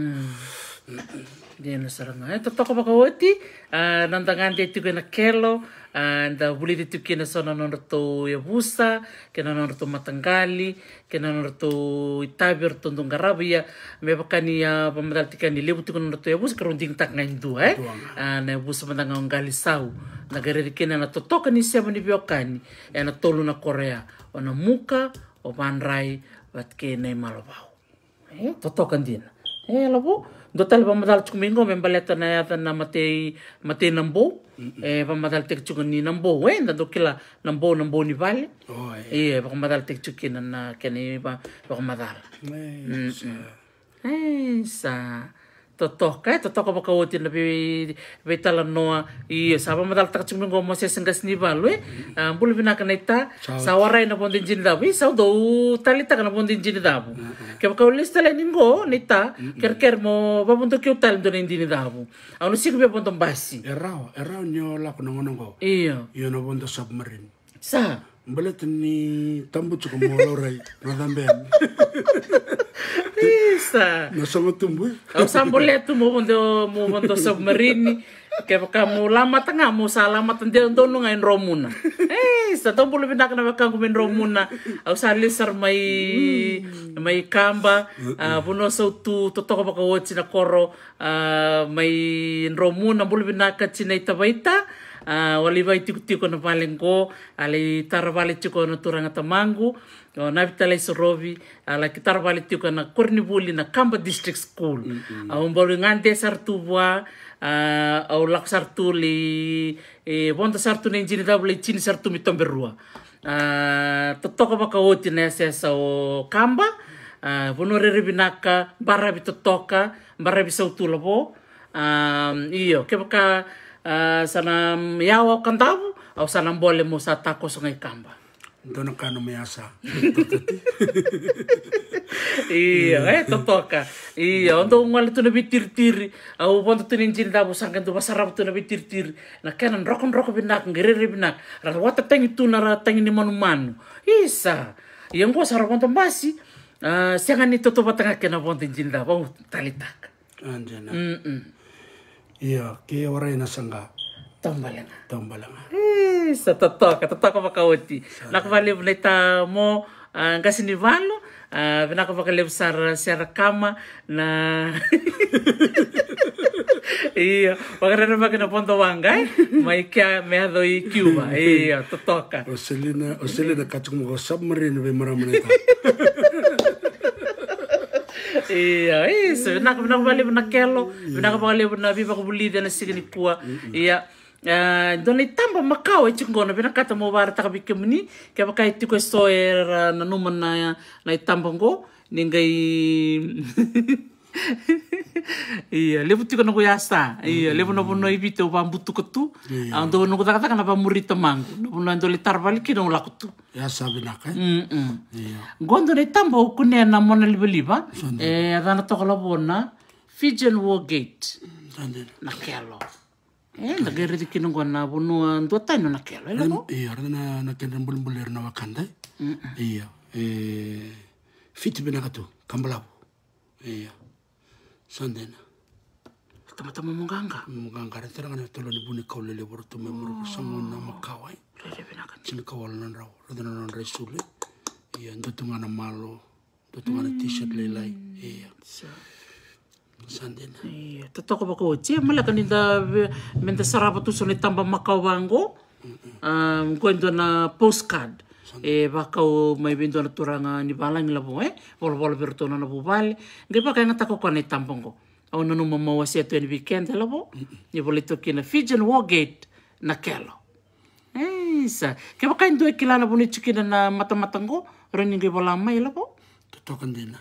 dia na sarang totoo baka wati nandangan dia tigo na kelo da buli ditu kena sona norto yabusa kena norto matanggali kena norto itabi orto ndongarabia me bakani ya pamadal tikani lebu tigo norto yabusa karunding tak ngaindu na yabusa mandanga ngali sau na gare kena na totoka ni siya ni biokani na tolu na Korea ona muka o banrai bat kena malabao totokan din labo dotal pamadal chumingo membaleta na yata na mate nambo pamadal tek chukuni nambo na dokila nambo ni vale pamadal tek chukina na kene pamadal sa totoka baka wotin na betala noa sa pamadal tak chumingo mo se sengas ni vale bulu binaka na ita sa waray na bondin jinidabu sa do talita na bondin jinidabu kaya baka ulis tala ningo nita ker mo babunto kyo talim do na hindi jinidabu ano sigo ba bontong basi erao nyo lako nangonongo iyo na bonto submarine sa mbalit ni tambu chuko mo loray na damben Isa. Nasama tumbu. Au samboleto mo bondo submarine. Kaya kamu lama tengah mo salamat dia dono ngain romuna. Sa to bulu binak na baka kumin romuna. Au salisar may kamba. Puno sa tu totoko baka wochi na koro may romuna bulu binak chinay tabaita. Wali vai tiko na palengko. Ali taravali tiko na turanga tamangu. Navitalay Sorovi, la kitara vale tiko na Kornibuli na Kamba District School. Au mbolu ngante sartuwa, au lak sartu li bonta sartu na injini dabule chini sartu mitomberua. Totoko baka oti na sesa o Kamba, bonore binaka barabi totoka, barabi sautula bo. Iyo, kebaka sana yawa kandabu, au sana mbole mo sa tako sungai Kamba. Dono kano measa. Iya, totoka. Iya, untuk ngali tu nabi tir-tir. Au ponto tu ninjin dabu sangkan tu basarap tu nabi tir-tir. Na kanan rokon binak, ngerere binak. Rawata tangi tu nara tangi ni manu-manu. Isa. Yang gua sarap ponto basi. Siangan ni toto batanga kena ponto ninjin dabu talitak. Anjana. Iya, ke orang yang sangga. Tombalanga. Sa totoka makauti. Nakavaliv na ita mo kasi ni Valo. Nakavaliv sa kama na iya, wakana na magana ponto wangay. May kya mehado i Cuba. Iya, totoka. Oselina kachuk mo submarine be marama na ita. Iya, isa nakavaliv na kelo. Nakavaliv na viva kubulida na sige ni kuwa. Iya. Dona itamba makau e chingona bina kata mo bara takabike muni ke baka itiko stoer na numa na itamba ngo ningai iya levu tiko no yasta iya levu no bono ibito ba butu kutu ando no kata kana ba murita mangu no bono ando litar baliki no lakutu ya sabina ka iya gondo na itamba ukune na mona libeliba adana tokala bona Fijian War Gate na kelo nagere di kinong na bunuan 2 tayo na kelo mo iya na kendan bulbuler na wakanda iya fit binakato kambalabo iya sandena tama munganga terang na tolo ni buni kaulele borto memoro samon na makawai chin kawal nan raw radana nan resule iya ndotunga na malo ndotunga na t-shirt lelai iya sandena iya totoko bako che mala kanida menta sarapa tu sone tamba makawango kwento na postcard bakau may bindo na turanga ni balang labo bol berto na bubal ngai baka ngata ko kone tampongo au nanu mamawasi to ni weekend labo ni bolito kina Fijian War Gate na kelo sa ke baka ndo kilana buni chikina na mata-matango ron ngai bola mai labo totokan dina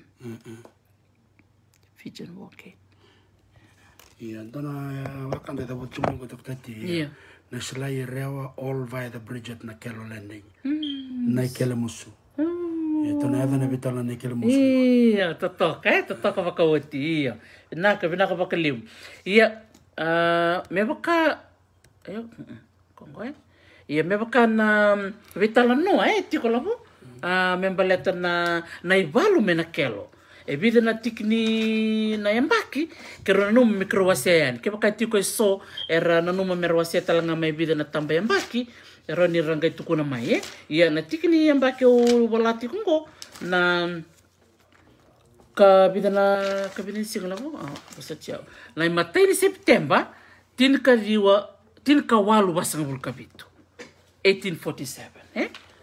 Fijian War Gate. Iya, dona wakanda da butumo ko tokati. Iya. Na slay rewa all via the bridge at Nakelo landing. Na Nakelo musu. Iya, dona ada na bitala na Nakelo musu. Iya, totoka makawati. Iya. Binaka bakalim. Iya, me baka kongo Iya, me baka na bitala no tiko labo. Membaleta na ibalu me Nakelo. Vida na tikni na yambaki kero numa mikrowasean ke baka tiko so era na numa merwase talanga mai vida na tamba yambaki era ni rangai tuku na mai ya na tikni yambaki o walati kungo na ka vida singla mo basta ciao na matai ni September tinka walu basang bulkabito 1847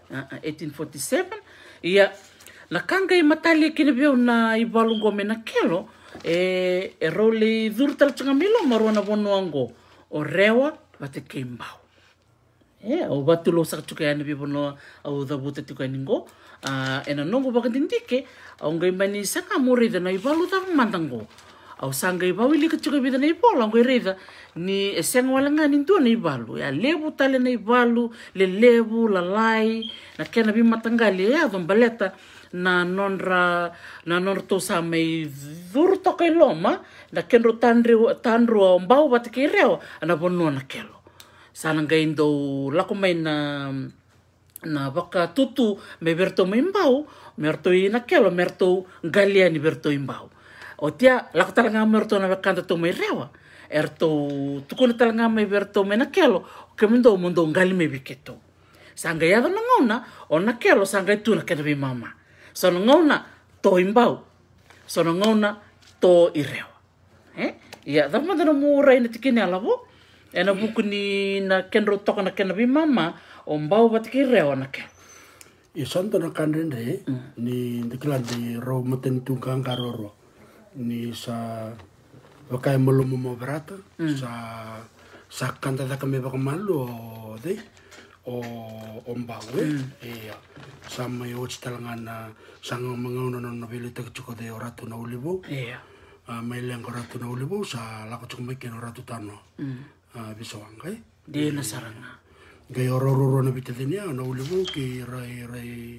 1847 ya na kanga i matali kina biau na i balungo me na kelo role dhurtal changa milo marwana bonoango o rewa bate keimbao o batulo sak chuka yani bibono au dabuta tuka ningo ena nongo bakandindike au ngai mani saka morida na i balu ta mandango au sanga i bawili ka chuka bida na i bola ngai reda ni esenga wala ngani ntua na i balu ya lebu tale na i balu le lebu lalai na kena bi matangali ya dombaleta na nonra to sa may durto kay loma na kenro tanro mbao bat kay reo ana bonno na kelo sana ngayon do lakumay na na waka tutu me verto me mbau, merto I na kelo, merto galia ni verto I mbau. O tia, lako talanga merto na wakanda to me rewa. Erto, tukuna talanga me verto me na kelo, ke mundo ngali me wiketo. Sanga yada na ngauna, o na kelo sanga itu na kena mama. So na ngauna, to imbau. So na ngauna, to I rewa. Ia, dhamma dana muurai na tikini alavo. E na buku ni na kenro toka na kena mama, o mbau batiki rewa na kelo. I santa na kandrende, ni ndikila di rau maten tungkang karoro. Ni sa wakai mulumu mo berata, sa kanta da kami baka malu o dei, o mbau iya. Sa may uchi talangan na sangang mga uno na bilita kachuko de oratu na ulibo. Iya. May liang oratu na ulibo sa lako chuk may kin oratu tano. Bisawang kay. Di na saranga. Gay ororo na bitati niya na ulibo ki rai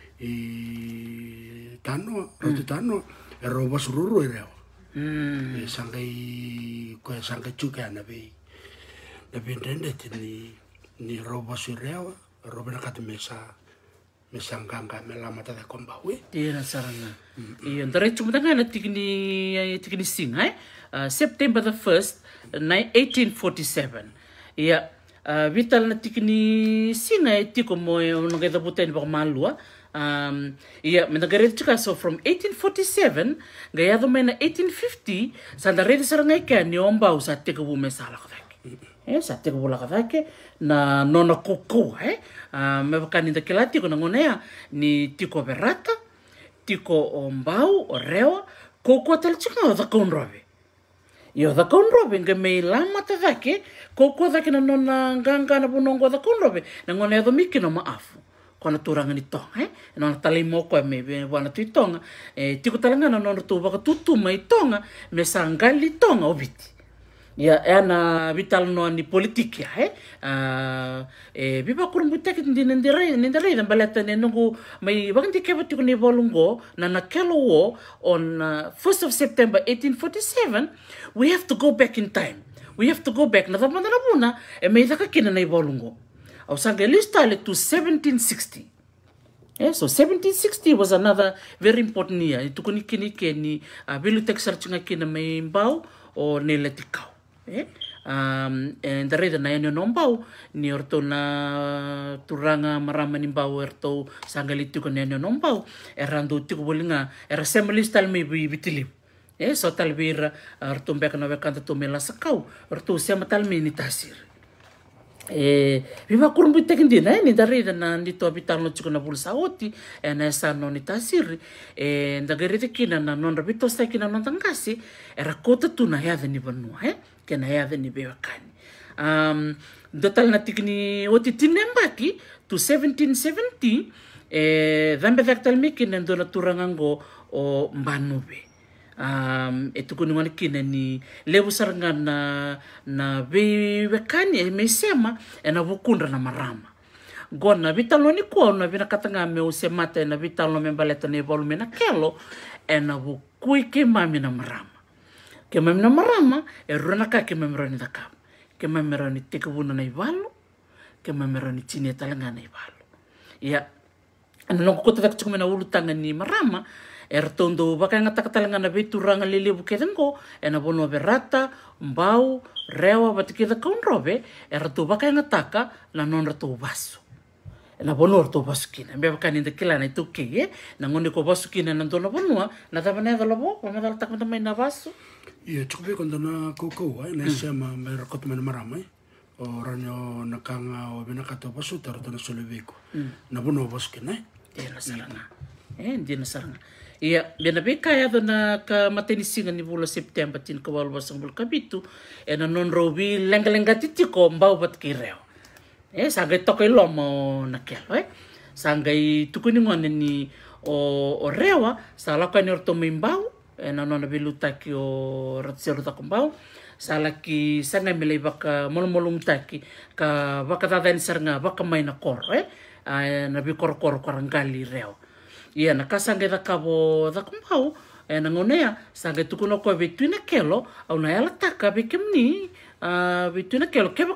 tano, ratu tano. Ero basururu ireo. Sangkai cuka na be intended ni ro basureo, ro benakati mesanganga melamata da kombawe. Tira saranga. I ndare chumutanga na tikini singa September the 1st 1847. Ia vital na tikini singa tiko mo ngeda buten ba malua. Ia menagare chika so from 1847 gaya do mena 1850 sandare saranga ka ni omba usa teko bume sala kavake. Sa teko bula kavake na nona koko me bakani da kelati ko ngonea ni tiko berata tiko ombau o rewa koko tal chika da konrobe. Yo da konrobe ngame lama tavake koko da kina nona nganga na bunongo da konrobe na ngonea do mikino maafu. Kona turanga ni tonga, nona tali moko me wana tui tonga, tiko talanga na nona tu waka tutu mai tonga, me sangali tonga o biti. Ia, na vital no ni politiki, biba kurumbu teki nindirei, dan baleta ne nungu, mai wakanti keba tiko ni volungo, na kelo wo, on 1st of September 1847, we have to go back in time. We have to go back, na tamanda na muna, may daka kina na volungo. Au sanga lista to 1760. So 1760 was another very important year. Itu kuni kini ni bilu teksar cunga kina may mbau o neletikau. And the reason na yan yung mbau ni orto na turanga marama ni mbau orto sanga litu ko na yan yung mbau. Erando tiko bolinga assembly style may bitilip. So talbira orto mbeka na wekanta to mela sakau orto siya matalmi ni tasir. Viva kurumbu tekindi na ni dari na dito abitano chiko na bulsa oti na sa no ni tasiri ndagarite kina na non rabito sta kina non tangasi era kota tu na yade ni banua kena yade ni bewakani dotal na tikni oti tinembaki to 1770 dhambe daktal miki na ndona turangango o mbanube itu kunungan kina ni lewu saranga na bewekani mesema na vukundra na marama gona vitalo ni ko na vina katanga me usemata na vitalo me baleta ne volume na kelo na vukui ke mami na marama ke mami na marama rona ka ke memroni da kap ke memroni tekubuna na ivalo ke memroni chini talanga na ivalo ya ana ko kota chukuma na ulutanga ni marama tondo baka nga takatalanga na vituranga lilibu kedengo na bono berata mbau rewa batikida kaunrobe to baka nga taka la non rato baso na bono rato basukina be baka ni ndekila na ituke na ngoni ko basukina na ndona bonua na tabane da lobo ko nga takama mai na baso Ia chukube kondo na koko na sema me rakot men marama o ranyo nakanga o binakato baso taruto na soleveko na bono basukina Dia saranga dia saranga Ia, bena be kaya na ka matenisinga ni bula September tin ka walwa sang bul kabitu na non robi lenga titiko mbau bat kireo. Sangai tokoy lomo na kelo sangai tukuni ngone ni o rewa sala ka ni orto mimbau na non biluta ki o ratsero ta kumbau sala ki sanga mele baka molmolung taki ka baka dadan sarnga baka mai na kor na bi kor karangali reo. Ia na kasanga da kabo da kumbau na ngonea sanga tukuno ko betuina kelo au na ela taka be kemni vituna kelo keba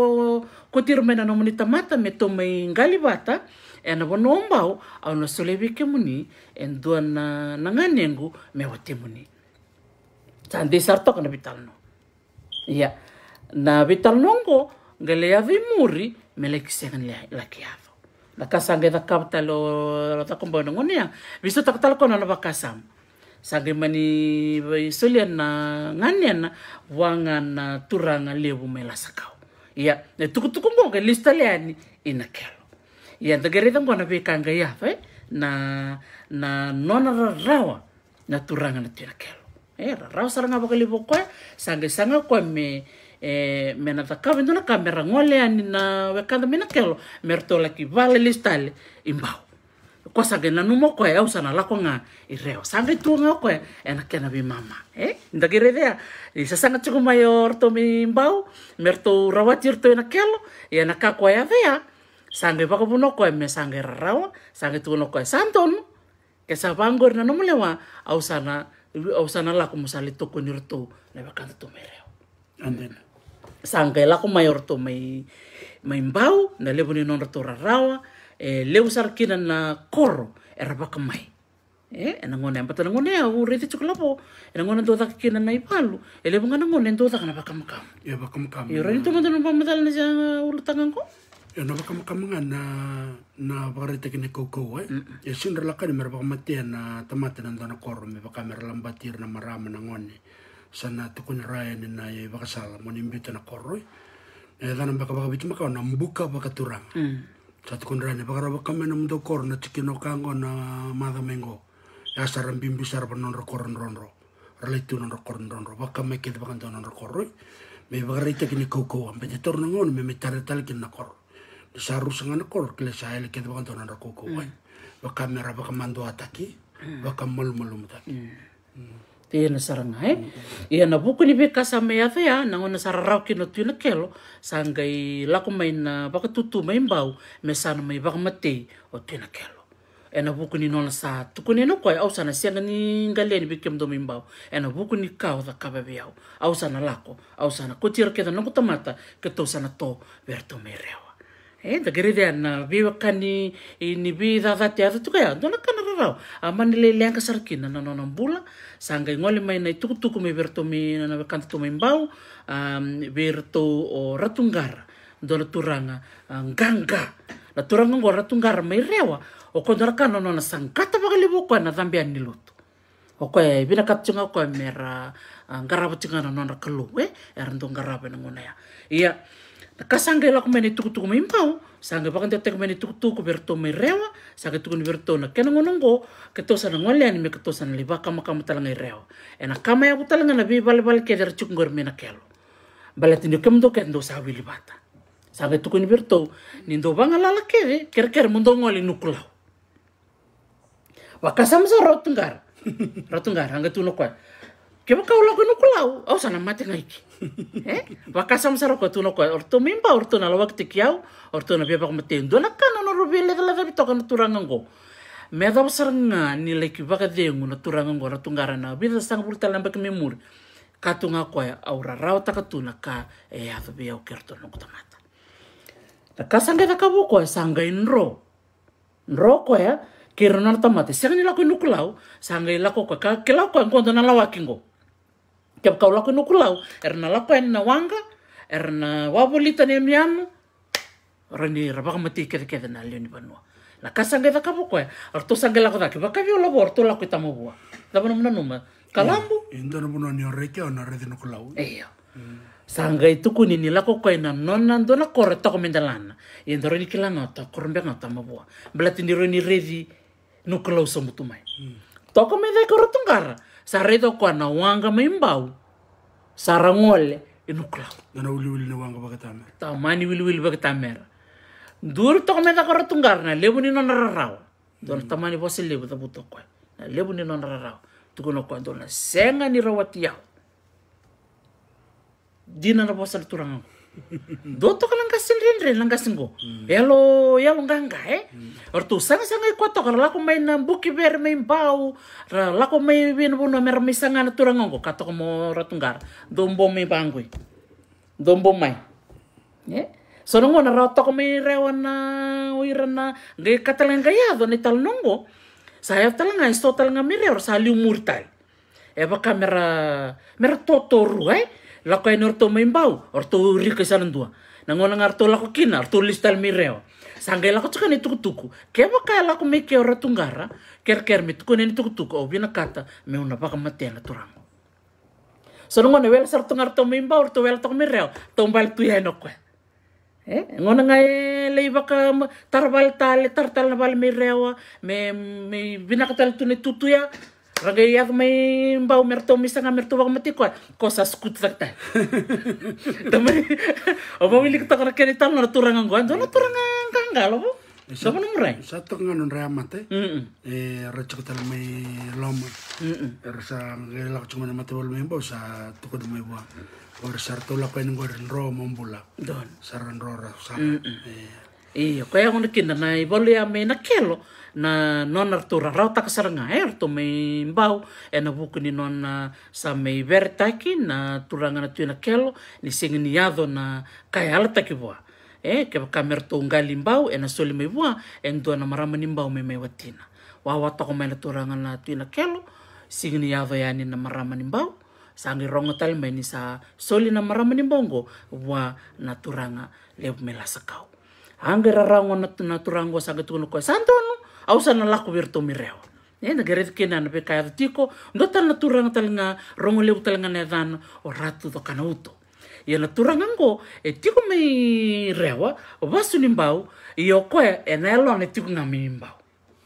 ko tirmena no muni tamata me to mai ngalivata ena bono mbao au na solevi ke muni en duana nanganengu me wate muni tande sarto kana vitalno ya na vitalnongo ngale avi muri me le kisengan la kiavo na kasange da kaptalo ta kombono ngonia visto taktal kono na bakasam sange mani solian na nganian wangan turanga lebu mela sakau ya ne tukutuku ngonga lista leani ina kelo ya dagereta ngona be kanga ya na nona rawa na turanga na tina kelo rawa saranga bakali bokwa sange sanga kwa me na takave ndona kamera ngole ani na wekanda mina kelo mertola ki vale listale imbao kwa sange na numo kwa au sana lako nga ireo sange tuanga kwa ena kena bi mama ndagereta isa sanga chuko mayor to mi imbao merto rawatir to ena kelo ya na ka kwa ya vea sange baka puno ko me sange rawa sange tuno ko santon ke sa bangor na no molewa au sana la ko musali to ko nirto le baka to mereo anden sange la ko mayor to mai mbau na leboni non to rawa le usar kina na koro era baka mai ena ngone ambata ngone au rete chukulapo ena ngone do tak kina na ipalu ele bungana ngone do tak na baka makam ya baka makam yo rento mo no pamadal na sa ulutangan ko ya no baka makamangan na bakarita kini koko ya sin relakan mer baka matia na tamate na dona koro me baka mer lambatir na marama na ngone sana tukun raya ni na ya baka sala mo nimbita na koro dana baka bitu maka na mbuka baka turang sa tukun raya ni baka baka me na mdo koro na tikino kango na mada mengo ya saram bimbi sar pa non koron ronro relaitu non koron ronro baka me kid baka don koro me bakarita kini koko ambe torno ngone me metare tal kin na koro sarus ngana kor kle sael ke bakan tonan rako wai ba kamera ba kamando ataki ba kamal malum taki na saranga ia na buku ni beka sama ya na ngona sararau kino tuna kelo sangai lako mai na baka tutu mai mbau me sana mai baka mate o tuna kelo ena buku ni nona sa tukune no koy au sana sianga ni ngalen bikem do mimbau ena buku ni kau da kabebiau au sana lako au sana kotir ke no kutamata ke to sana to verto mereo da gerede na viwa kani ini vida dati atu kaya dona kana rarau amani le lenga sarkina na nona bula sanga ngole mai na tuku me verto mi na kanto to mimbau verto o ratungara dona turanga nganga na turanga ngo ratungara mai rewa o kodora kana nona sangkata bakalibo ko na zambian ni luto o ko bina katsunga ko mera ngaraba tsinga na nona kalu erando ngaraba na ngona ya iya kasangge la kumeni tuku mimpau sangge bakan te kumeni tuku berto mai rewa sangge tuku ni berto na kena ngonongo ketosa na ngole ani me ketosa na liba kama talanga rewa ena kama ya talanga na bi bal ke der chuk ngor mena kelo balati ni kemdo kendo sawi libata sangge tuku ni berto ni ndo bangala la keve ker mundo ngoli nukulau wakasam sa rotungar anga tuno kwa keba kau lagu nukulau au sana mate ngaiki wakasam sa roko tuno kwa orto mimba orto na lawak tikiau orto na bebak matendo na kana no rubile la bitoka na turangango me da saranga ni leki baka dengu na turangango na tungara na bida sang pulta lamba ke memur katunga kwa au rarau takatuna ka ado biau kerto no kutamata ta kasanga da kabu kwa sanga inro kwa kira na tamate sanga ni lako nukulau sanga lako kwa kelau kwa ngondo na lawakingo kep kau lako nukulau erna lako na wanga erna wabolita ne miano rani rabaka mati kede na leoni banua la kasanga da kabu kwa orto sanga lako da baka vio labo orto lako tamobua daba no numa kalambu indo no bono ni oreke ona rede nukulau sanga itu kuni ni lako kwa na nona ndona kore to komendalana indo rani kilanga ta korombe ngata mabua belati ni rani redi nukulau somutumai toko me dai korotungara saredo kwa na wanga mimbau sarangole inuklau na uli na wanga bagatamera tamani wili bagatamera dur toko me dai korotungara na lebu ni non rarau don tamani bosi lebu ta buto kwa na lebu ni non rarau tukuno kwa don senga ni rawati yao dina na bosa turang doto ka lang kasin rin lang kasin ko yalo nganga orto sanga ko to kala ko may na buki ber may bau la ko may bin buno mer misanga na turangon ko kato mo ratunggar dombo may bangoy dombo mai so ngona ra to me rewana uirana ngai katalanga yado ni talnongo saya talanga sto talanga mire or sa liumurtal eva kamera totoru la ko enorto membau or to rike sanandua nangona ngarto la ko kina or to listal mireo sangela ko tsaka ni tukutuku keva kala ko me ke ora tungara ker mit ko ni tukutuku o bina kata me una baka matela turango so ngona wel sar tungarto membau or to wel to mireo tombal tuya no ko ngona ngai lei baka tarval tartal na bal mireo me bina katal tu ni tutuya ragai yak may mbau merto misanga merto bak matiko kosa skut takta tamay obawili kita kana kenita na turangan ko ando na turangan kangalo bo so mo muray sa to nganon ra mate racho tal may loma sa ngelak chuma na mate wal membo sa tukod mo iwa or sarto la pen ngor ro mombula don saran ro sa kaya ngono kinda na ibole ame na kelo na non artura rau takasaranga to may mbau na buku ni non sa may vertaki na turanga na tuina kelo ni singiniado na kaya alata kiboa ke kamerto ngali mbau na soli may bua endo na marama ni mbau may watina wawata ko may na turanga na tuina kelo singiniado yani na marama ni mbau sangi rongo tal may ni sa soli na marama ni mbongo wa na turanga leo melasakau angera rango na turango sa gatuno ko santono au sana laku virtu mireo na garet kena na pekaya tiko ndota na turanga talanga rongo leu talanga na dan o ratu do kanauto na turanga ngo tiko me rewa o basu nimbau iyo ko na elo na tiko ngami nimbau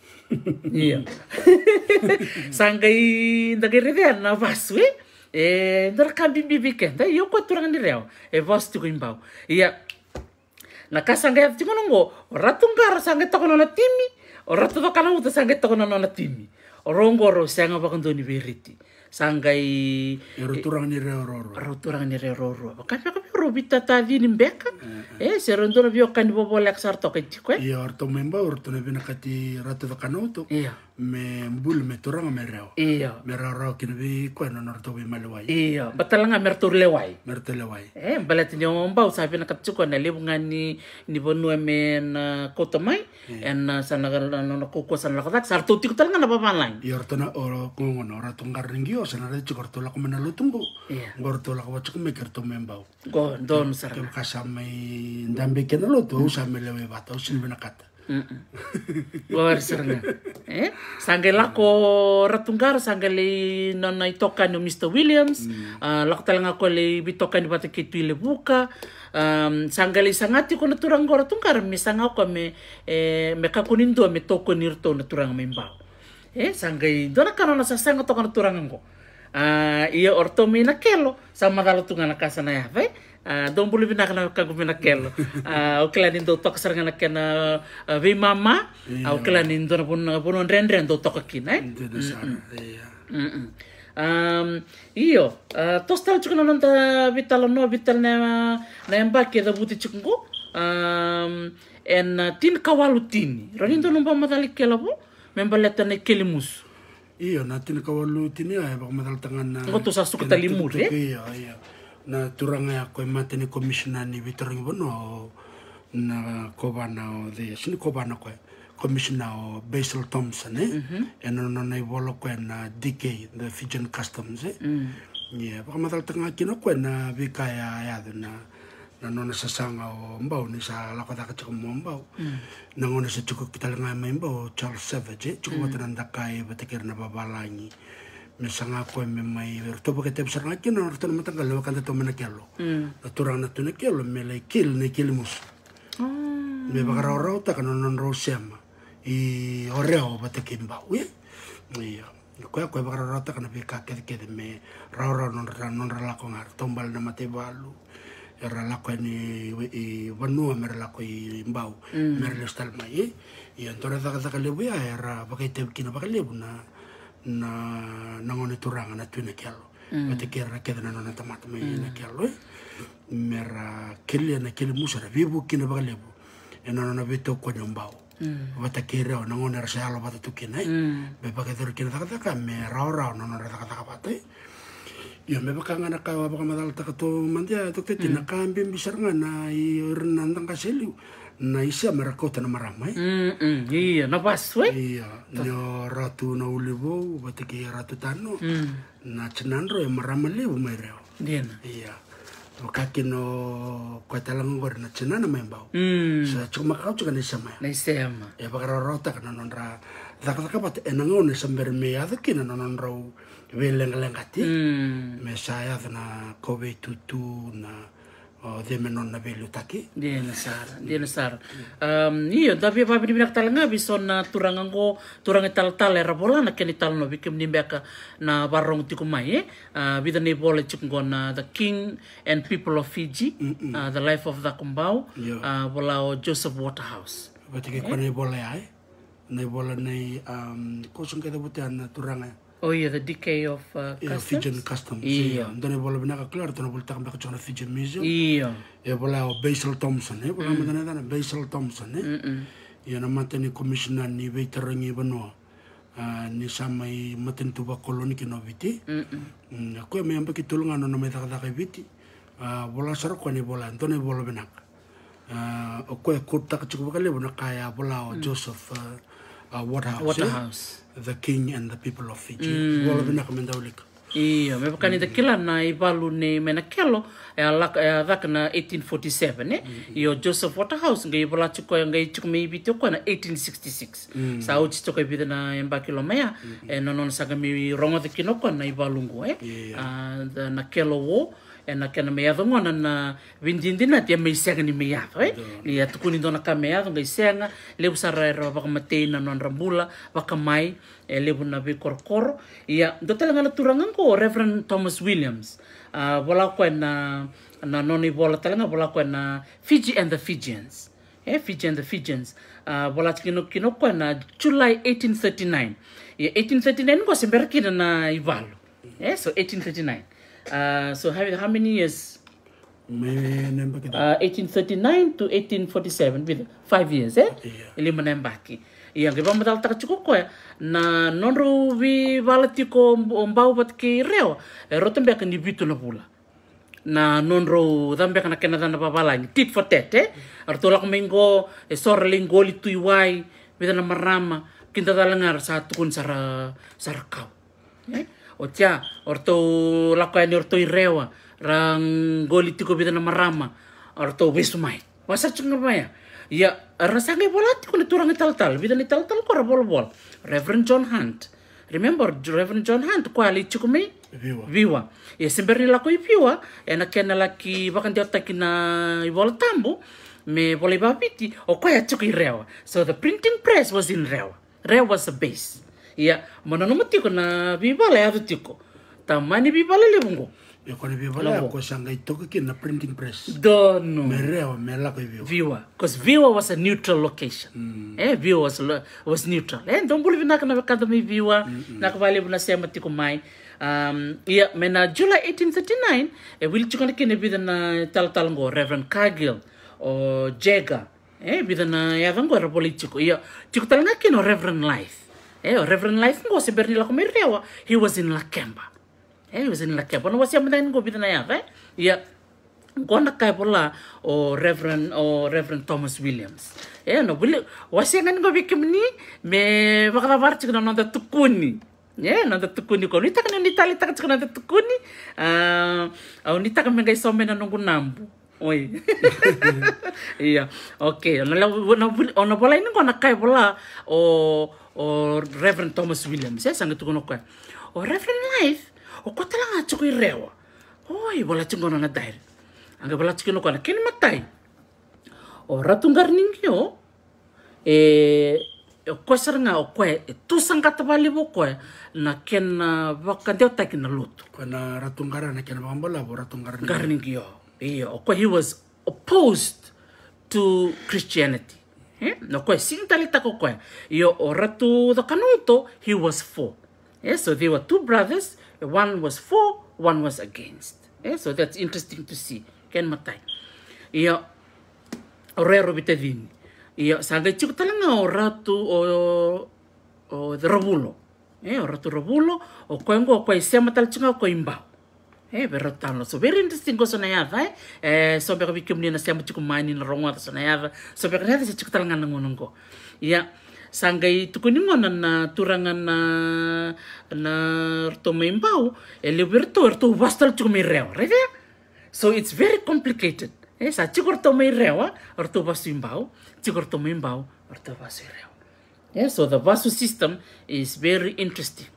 sangai ndagerede na basu ndar kambi bibikenda iyo ko turanga ni rewa basu tiko nimbau na kasanga tiko ngo ratungara sanga tokono na timi o rato do kana uta sanga tokono na timi o rongoro sanga bakandoni veriti sangai roturang ni roro bakapia robita tadi ni mbeka serondora bio kan bobolek sarto ketiko orto memba orto na binakati rato do kana uto me mbul me turang me reo me raro kinbi ko no norto be malwai batalanga mertur lewai balat ni ombau sabi na katsuko na libungani ni bonu men kotomai en sanagal no koko sanalakat sarto tik talanga na babalang orto na oro ngono rato ngaringio sanare chikorto la komena lutumbu gorto la ko chukme kerto membau go don sar kasamai ndambe kenalo to usame lewe bata usin binakata Luar serna. Sangge lako ratunggar sangge le nona itokan no Mr. Williams, lako talanga ko le bitokan di bata kitu le buka, sangge le sangati ko naturang go ratunggar me sanga ko me kakunindo me toko nirto naturang membao. Sangge dona kanona sa sanga to naturang ngo. Iya orto me na kelo sama dalo tunga na kasa na yawe. Don't believe na kana kagumina kelo. Oklanin do tok saranga na kana vi mama. Oklanin do na punon ren do tok kina. Iyo. Tostal chukuna nanta vital na embake da buti chukungo. En tin kawalutini. Ranindo nomba madali kelabo. Membaleta na kelimus. Iyo na tin kawalutini ay bak madal tangan na. Ngoto sa sukata limur Iya. Na turanga ko matene commissioner ni Vitoring bono na kobana de sini kobana ko commissioner Basil Thompson and no na bolo ko na DK the Fijian Customs yeah pa matal tanga kino ko na bikaya ya na no na sasanga o mbao ni sa lakota ka chiko mbao na ngone sa chiko kitalanga mbao Charles Savage chiko matanda kai batikir na babalangi mesanga ko me mai verto porque te observa que no orto no matanga lo canta to mena kelo naturang na tuna kelo me le kil ne kilmus me bagara rota kana non rosema i oreo bate kimba we ko bagara rota kana bika ke me raura non rala ko ngar tombal na mate balu era la ko ni i vanu me la ko i mbau me le stal mai e entonces da le voy a era porque te kino para le na ngone turanga na tuna kelo bate kera ke na na tamata me na kelo mera kele na kele musara vivu kina bagalebu ena na veto ko nyombao bate kera na ngone rasa lo bate tukina be bage der kina taka me raura na na taka bate Ia me bakanga na kawa baka madal takato mandia to te na kambi bisaranga na I renandang kaseliu na isa marakota na maramai. Iya, na paswe. Iya, nyo ratu na ulibo batiki ratu tano na chenandro ya maramali umaireo. Dina. Iya. Wakaki no kwa talang ngor na chenana membao. Sa cuma kau juga ni sama. Na isema. Ya bakara rota kana nonra taka pat enango ne samber me adakina nonro velengati. Me saya na kobe tutu na de menon na velu taki. Dia nasara. Iyo, tapi apa bini binak talanga bison na turangango turang tal era bola na keni tal no bikim nimbeka na barong tikumai bida ni bola chukngo na the King and People of Fiji, the life of the Kumbau, bola o Joseph Waterhouse. Batiki kwa na bola ai. Na bola nei kosong kada butan na turanga. Oh yeah, the decay of customs. Fijian customs. Iya. Dane bola binaka klar tono bola takam baka chona Fijian Museum. Iya. Bola o Basil Thompson, bola madana dana Basil Thompson, Ia na matani commissioner ni veterangi banoa. Ni samai maten tuba koloni kino viti. Ko me ambaki tulunga no na me taka viti. Bola saroko ni bola, done bola binaka. O ko kota kachuko kale bona kaya bola o Joseph Waterhouse. The King and the People of Fiji. Bola binaka mendaulik. Iya, me pakani da kila na ibalu ne mena kelo dak na 1847 Io Joseph Waterhouse ngai bola chuko ngai chuko me ibito ko na 1866. Sa uchi to bida na emba kilo mea non saga mi rongo de kinoko na ibalungu na kelo wo na kena mea ngona na vindindina dia me senga ni mea ni atukuni dona ka mea ngai senga le usara ro baka matena non rambula baka mai lebu na be korkoro ia dotela ngana turangan ko Reverend Thomas Williams bola ko na noni bola talanga bola ko na Fiji and the Fijians Fiji and the Fijians bola kino ko na July 1839 ia 1839 ko semberkina na ivalu so 1839 so how many years 1839 to 1847 with 5 years lima nembaki ia ke vamos dar chuko ko na nonro vi valatiko mbau bat ke reo rotembe kan dibitu na pula na nonro dambe kan kena dana babala tit for tet artola komengo sorling goli tuiwai vidana marama kinta dalangar satu kun sara kau o tia orto lakani orto irewa rang goli tiko vidana marama orto besumai wasa chunga baya ya rasanga bolati ko turang tal vidana tal ko bol Reverend John Hunt. Remember Reverend John Hunt ko ali chukumi viwa ya semberni la ko viwa na kena laki bakan dia takina ibola tambo me boleh babiti o ko ya chuki rewa so the printing press was in rewa was the base ya mananumati ko na viwa la ya tiko tamani viwa le bungo ya ko ni viwa ko sanga itoke na printing press no merewa mela ko viwa because viwa was a neutral location viwa was neutral don't believe na kana kada mi viwa na kavali buna sema tiko mai ya mena July 1839 will chukana kene bidana tal ngo Reverend Cargill o Jagger bidana ya vango politiko ya chikutalanga kino Reverend Life Reverend Life ngo seberni la komerewa he was in Lakemba he was in Lakemba no wasia mdan ngo bidana ya gona kai bola o Reverend Thomas Williams no bule wasia ngan ngo bikimni me bakala barchi no nda tukuni nanda tukuni ko nita kan nita lita kan nanda tukuni au nita kan mengai somena nungu nambu oi iya okay ona bola ini ko nakai bola o Reverend Thomas Williams sanga tukono ko o Reverend Life o ko tala nga chukui rewa oi bola chingono na dair anga bola chikino ko na kini matai o ratungar ningyo ko saranga o ko tu sangata bali bo ko na ken vakandeo takina lutu ko na ratungara na ken bambola bo ratungara garningyo o ko he was opposed to Christianity no ko sintalita ko yo o ratu the kanuto he was for so there were two brothers one was for one was against so that's interesting to see ken matai yo rero bitadini ia sanga chiku talanga o ratu o the rabulo o ratu rabulo o koengo ko isema tal chinga ko imbao Pero talo. So very interesting ko sa nayada. So baka bikim ni na siya machikumain ni rongo sa nayada. So baka nayada sa chikutalangan ng unong ko. Sanggay tukuningon na turangan na tomembao liberto bastal chumireo, right? So it's very complicated. Sa chikur tomereo orto basimbao, chikur tomembao orto basireo. So the vaso system is very interesting.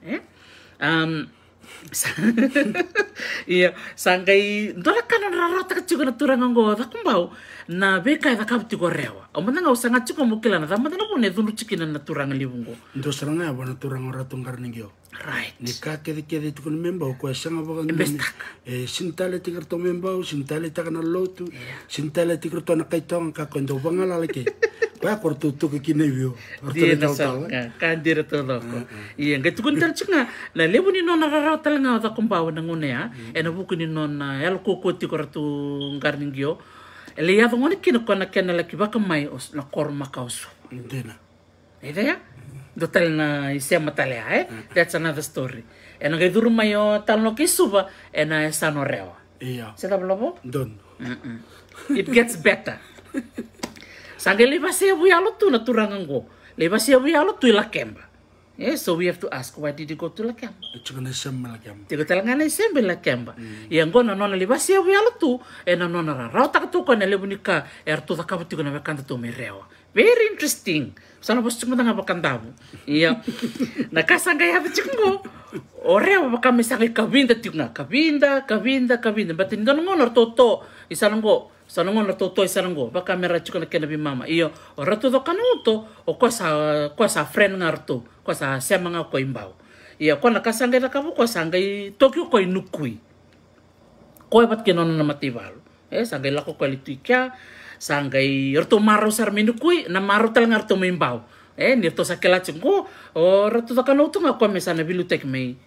Sanggay dora kanon rarata ka chikur na turangan go dakumbao na beka da kapti ko rewa. O mananga usanga chiko mukila na tama na pone dulu chikina na turangan libungo. Ndo saranga wana turangan ratong karningyo. Right. Ni ka kede tukun membao ko sanga bagang sintale tikerto membao, sintale takana lotu, sintale tikerto na kaitong ka kondo bangala leke. Ba kortu tu ke kinevio. Dia nasal kan dia to loko. Iya ngai tukun tal chinga na lebu ni nona rara talanga da kumbao na ngone ya. Ena buku ni nona el koko ti kortu karningyo. Ele ya ngone kino kona kena laki baka mai os na korma kausu. Ndena. Idea? Do tal na isema talea, That's another story. Ena ngai duru mai o tal no kisuba ena sano rewa. Iya. Seta blobo? Don. It gets better. Sange le basia buyalo tu na turangan go. Le basia buyalo tu la kemba. So we have to ask, why did you go to la kemba? Chukana semma la kemba. Tigo talangana isembe la kemba. Yang go na nona le basia buyalo tu ena nona ra. Rau tak tu ko na le bunika tu tak kabuti ko na bekanta tu merewa. Very interesting. Sana bos cuma tanga bakandabu. Iya. Na kasanga ya bicungo. Orewa bakame sangai kabinda tiunga. Kabinda. Batin don ngonor toto. Isanongo. Sanongon toto isanongo. Bakame ra chukana kena bi mama. Iyo. Oratu do kanuto. O kwa sa friend ngarto. Kwa sa sema nga ko imbao. Iya. Kwa na kasanga na kabu kwa sangai Tokyo ko inukui. Ko bat kenon na matibalo. Sangai lako ko lituikya. Sanggay orto maro sar minukui na maro talang orto mimbao nirto sa kelacung ko o orto takanoto nga ko mesana bilutek may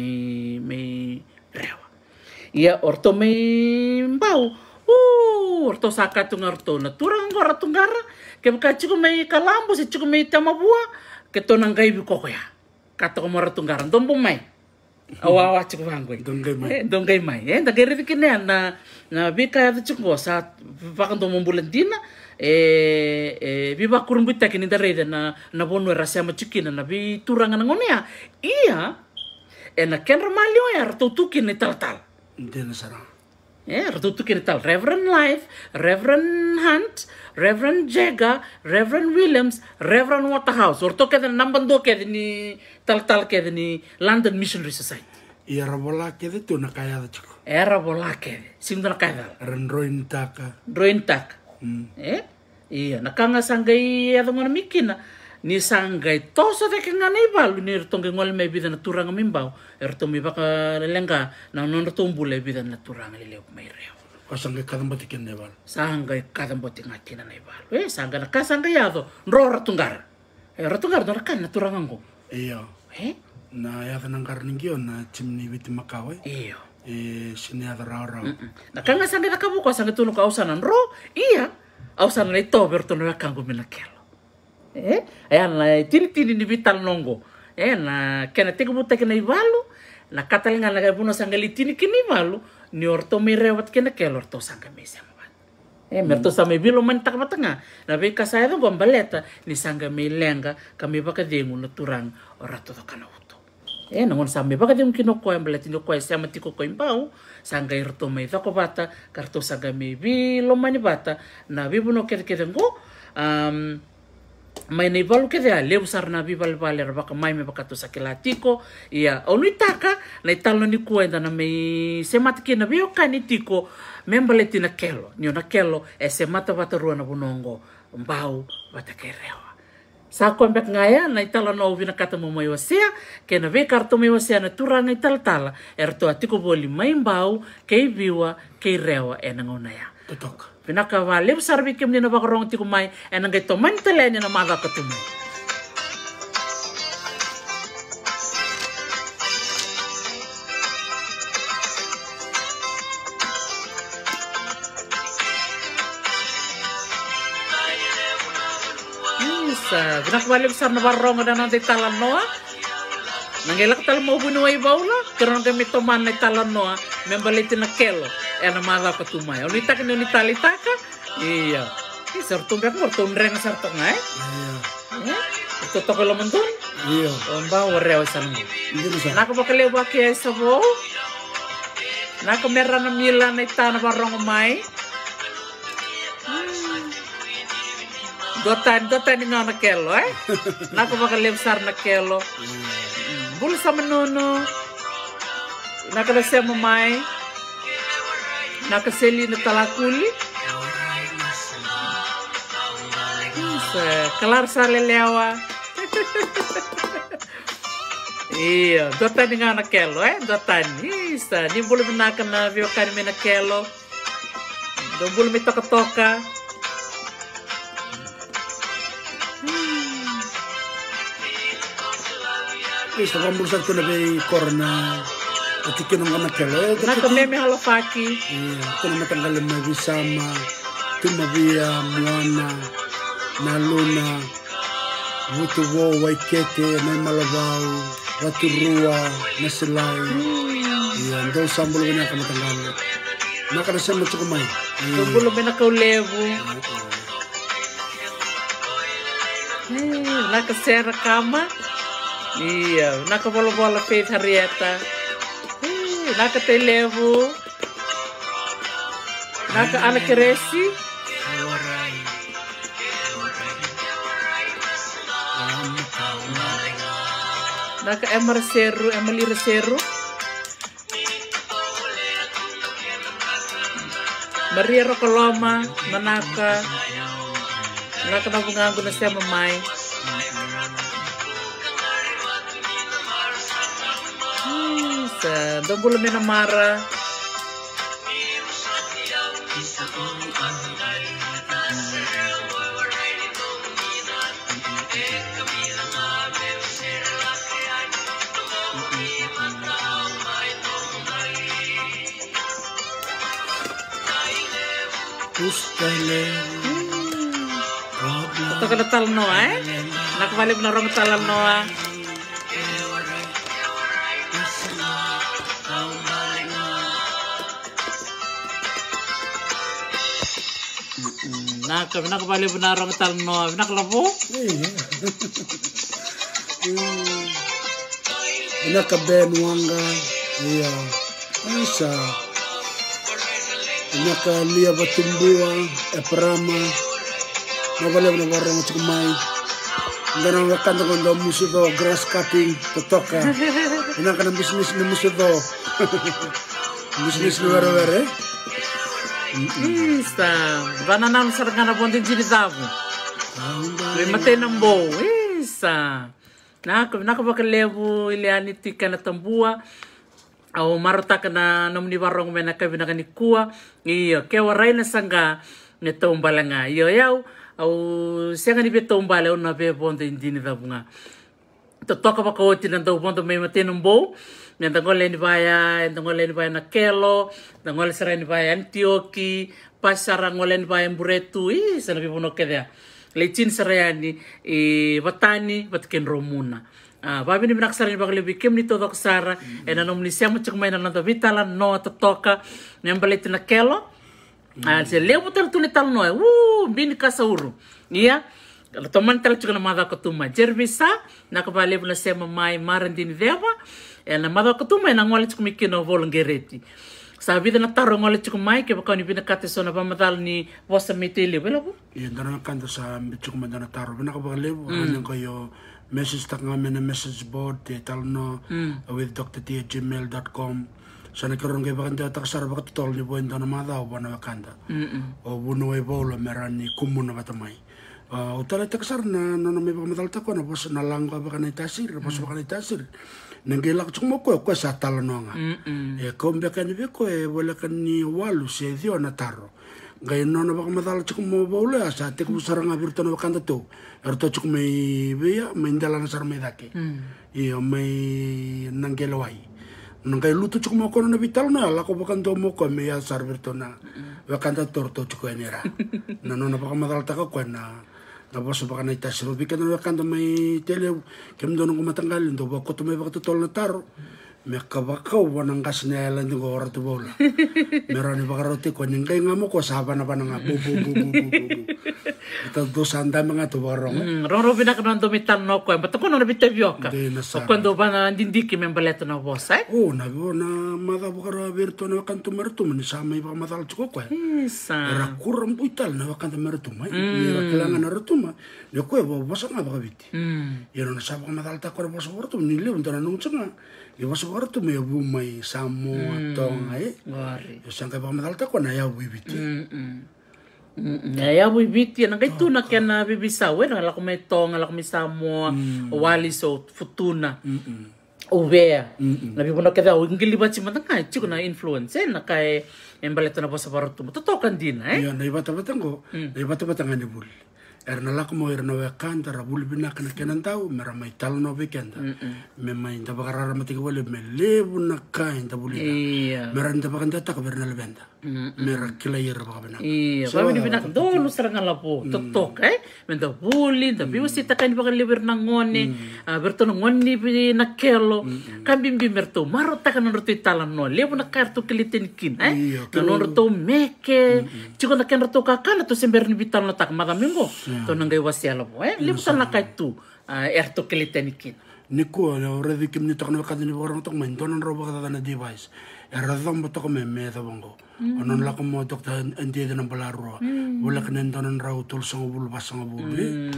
rewa orto mimbao orto sakatung orto na turang ko ratungara ke bakachi ko may kalambo si chiko may tamabua ke to nang gaibi ko ya kato ko moratungara dombo may awawa chiko bangwe dongai mai dagere dikine na bika da chiko sa bakando mombulandina biba kurumbita kini darede na bonu rasya machikina na bi turangan ngonia iya na kenra malio ya rtutukin tal ndena sarang rtutukin tal Reverend Life, Reverend Hunt, Reverend Jega, Reverend Williams, Reverend Waterhouse orto keda nambando keda ni tal keda ni London Missionary Society. Era bola keda tu na kaya da chiko. Era bola keda. Simdo na kaya. Roin taka. Iya nakanga sangai adongon mikina ni sangai tosa de kenga nei balu ni rtonge ngol me bida na turanga mimbao erto mi baka lenga na non rtombule bida na turanga lele mai reo. Sangai kadamboti ken nebal. Sangai kadamboti ngakina nei balu. Sangai na kasanga yado ro ratungara. Ratungara no kan na turanga ngo. Iya. Na ya nang karningyo na chimni wit makawe. Iyo. Sini ada rara. Nakanga sangai nakabuko sangai tunu ka usanan ro. Iya. Ausanan ito berto no kango minakelo. Ayan na tini ni vital nongo. Na kena tegu buta kena ibalu. Na katalinga na buno sangali tini kini ibalu. Ni orto mi rewat kena kelo orto sanga mesa mabat. Merto sa may bilo man tak matanga. Na beka saya do gombaleta ni sanga may lenga kami baka dengu na turang orato to kanauto. Nangon sa may baka dengu kinoko ang baleti no ko sa matiko ko imbao. Sanga irto may dako bata karto sanga may bilo mani bata na bibuno kedengo may naibalu ke dia leu sarna bibal baler baka mai me baka to sakelatiko ia onitaka na italo ni kuenda na me sematike na bio kanitiko membaleti na kelo ni na kelo semata bata ruana bunongo mbau bata kerewa sa kombek ngaya na italo no vina kata mo mai wasia ke na ve karto mai wasia na turanga italtala erto atiko boli mai mbau ke biwa ke rewa enangona ya totok pinaka vale sarbi kem ni na bakarong ti kumay enang gay toman tala ni na maga katumay. Isa, pinakawali besar na barong na nanti talan noa. Nangelak talan mo bunuay baula, karon kami toman na talan noa. membaliti na kelo ena mala ka tumai o nitaka ni nitalitaka iya sartung ka mortung reng sartung ai ito to ko lamon dun iya omba wareo san hindi sa nako bakale ba kaya sabo nako merra na mila na itana barong mai dotan nga na kelo nako bakale besar na kelo bulu sama nono nako na sema mai nako seli na talakuli kelar sale lewa iya dotan nga na kelo dotan isa ni bulu binaka na viokan mi na kelo do bulu mi toka Ito kung bulsat ko na kay Corona at ikinong ka na kelo. Nako meme halofaki. Ito na matanggal na Visama, Tumavia, Moana, Naluna, Wutuwo, Waikete, Nay Malabao, Waturua, Nasilay. Yan, doon sa bulo na ka matanggal. Nakarasan mo ito kumay. Doon bulo na kaulevo. Nakasera kama. Iya, bola Faith Harrieta. Televo. Ana Keresi. Emily Reseru. Maria Rocoloma, Manaka. Nabungango na siya mamay. Doon bulo minamara. Ito ka na talno Nakabalib na rong talno Nakabali mo na rong talno. Nakalabo? Nakabenwanga. Iya. Isa. Nakalia Batumbua. Eprama. Nabali mo na warang kumay. Ganang wakanda ko daw muso do. Grass cutting. Totoka. Inang ka ng business na muso do. Business na wera-wera Isa, banana sa nga bonding ginitabu. Limate ng bow. Isa. Nakabakalevo iliani tika na tambua. Au marata na namni barong mena kabina kanikua. Iyo, kewaray na sanga neto umbalanga. Iyo yaw au siya ni beto umbala una be bonding ginitabu nga. Totoka ba ko tinandaw bondo may mate ng bow. Nandangol ni baya na kelo, nandangol sara ni baya Antioki, pasara ngolen baya Buretu, sana pipuno kaya. Lecin sara ni Batani, batken Romuna. Babi ni binaksara ni bakal bikim ni todo ksara, nanom ni siya mo may nananda vitalan no totoka, nembalit na kelo. Se lewo tal tunital no, bini kasauru. Iya. Kalau teman tel juga nama ketuma Jervisa, nakabali na siya mamay marandin deva. Na mada katuma na ngole chuk mikino volungereti sabi na taro ngole chuk mai ke bakani bina kate sona pamadal ni vosa mitili bela bu iya dana kanta sa chuk madana taro bina ka bakalebu hanyang kayo message tak ngamen na message board te talno with drtia@gmail.com sana karon kay bakanta tak sara bakat tol ni buwan dana mada o bana bakanta o buno e bolo merani kumun na batamay utara tak sar na no may pamadal ta ko na bos na lang ka bakana tasir bos bakana tasir Nanggelak cuma ko sa talononga. Kombe kan be ko wala kan ni walu se dio na taro. Ngai no na baka madala cuma bole asa te ku saranga virto na bakanda to. Erto cuma be me ndala na sarme dake. Io me nangelawai. Nangkai lutu cuma ko na vital na la ko bakanda mo ko me ya sar virto na. Bakanda torto cuma enera. Na no na baka madala ta ko na Tapos baka na itasiro, bikin na wakanda may tele, kem doon ko matanggalin, do bako tumay baka tutol na taro. me kabakau wanang kasne island ko ora tu bola merani bakarote ko ningai ngamo ko sabana bana bu ita dos anda mga tu barong rong bina kan do mitan no ko bato ko no bita bioka quando bana dindiki membaleto na vosa na mada bukara virtu na kan tu mertu ni sama iba madal chuko ko era kuram puital na kan tu mertu mai ni kelangan na retuma ne ko bosa nga bakabiti yero na sabang madal ta ko bosa wortu ni le untana nung changa yo bosa wortu me bu mai samo tong ai yo sangka ba madal ta ko na ya wibiti ya wibiti na kay tuna kana bibisaw na la ko may tong la ko may samo wali so futuna Uvea, nabi pun nak kata, ingin libat cuma tengah, cukup na influence, nak kay embaleto na bosa baru tu, totokan din, Iya, na iba tabatang ko, na iba tabatang ani bul. Erna lako mo erna wekan tara bul bina kana kenan tau, mera mai talo no weekend. Me mai nda bakarara mati ko le me lebu na kain ta bulina. Iya. Mera nda bakan tata ka berna lebenda. Mera kila yer baka bina. Iya, kami bina dolo serangan lapo, totok, menda buli, da biwa sita kain baka leber na ngone, berto na ngone na kelo, kami bimerto, marota ka nonroto italan no, lebu na kartu kiliten kin, nonroto meke, cukup na kenroto kakana to sember ni bital na tak magamingo. To nangai wasiala po lebu sana kay tu erto kilitenikin niko already kim ni takna kadini borong tok men tonon roba kada na device eradam boto ko me ta bongo onon la ko mo dokta andi de na balaro wala kanen tonon raw tul sang bul basang bul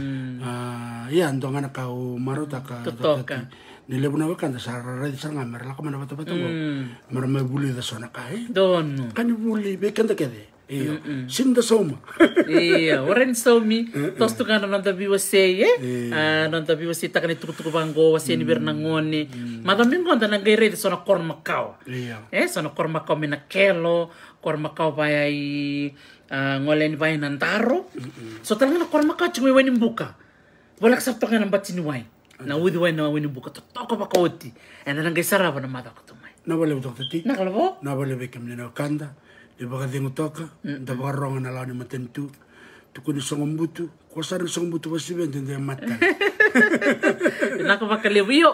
ya ndonga na ka marota ka ni lebu na kan sa radi sanga mer la ko na bato bato mer me buli da sona kai don kan buli be kan da kede Iya, sinda soma. Iya, orang somi, tos tu kan nanta biwa sei, nanta biwa sei takkan itu tuku banggo, wasi ni bernangoni. Madam minggu anda nanggaire sona kor makau. Iya. Sona kor makau mina kelo, kor makau bayai ngoleni bayai nantaro. So talaga kor makau cuma wani buka. Bolak sabto kan nambat sini wai. Na wudi wai na wani buka toko pakauti. Anda nanggai sarava na mata ko tumai. Na boleh dokter ti. Na kalbo? Na boleh bekem ni na kanda. Di baka dingo toka, da baka ronga na lawan matentu. Tukuni songombutu, kuasa ni songombutu wasi benten dia mata. Naka baka lebu iyo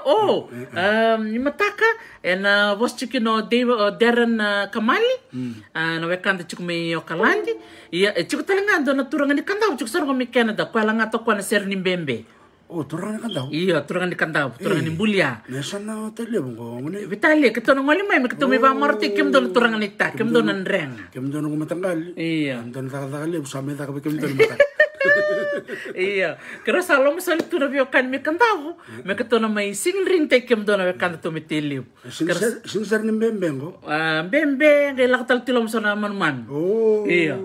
mataka na vos chiki no Darren Kamali na wekanda chuku me yo kalandi iya chuku talanga ndo na turanga ni kandau chuku sarong mi Canada kwa langa to kwa na ser ni mbembe. Oh, turangan kan tahu? Iya, turangan di kandau, turangan di Bulia. Nesa na tele bungo ngone. Vitali, kita nongoli mai kita mi ba marti kim don turangan ita, kim don nreng. Kim don ngom tanggal. Iya. Don tanggal usame ta kim don mata. Iya, kira salom sal tu na biokan mi kandau. Me kita na mai singring te kim don na kan to mi teliu. Sinser ni bembe ngo. Bembe ngelak tal tilom sona man. Oh. Iya.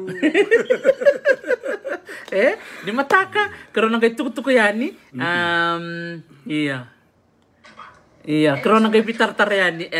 Di mataka karena kay tuku yani iya karena kay pitar yani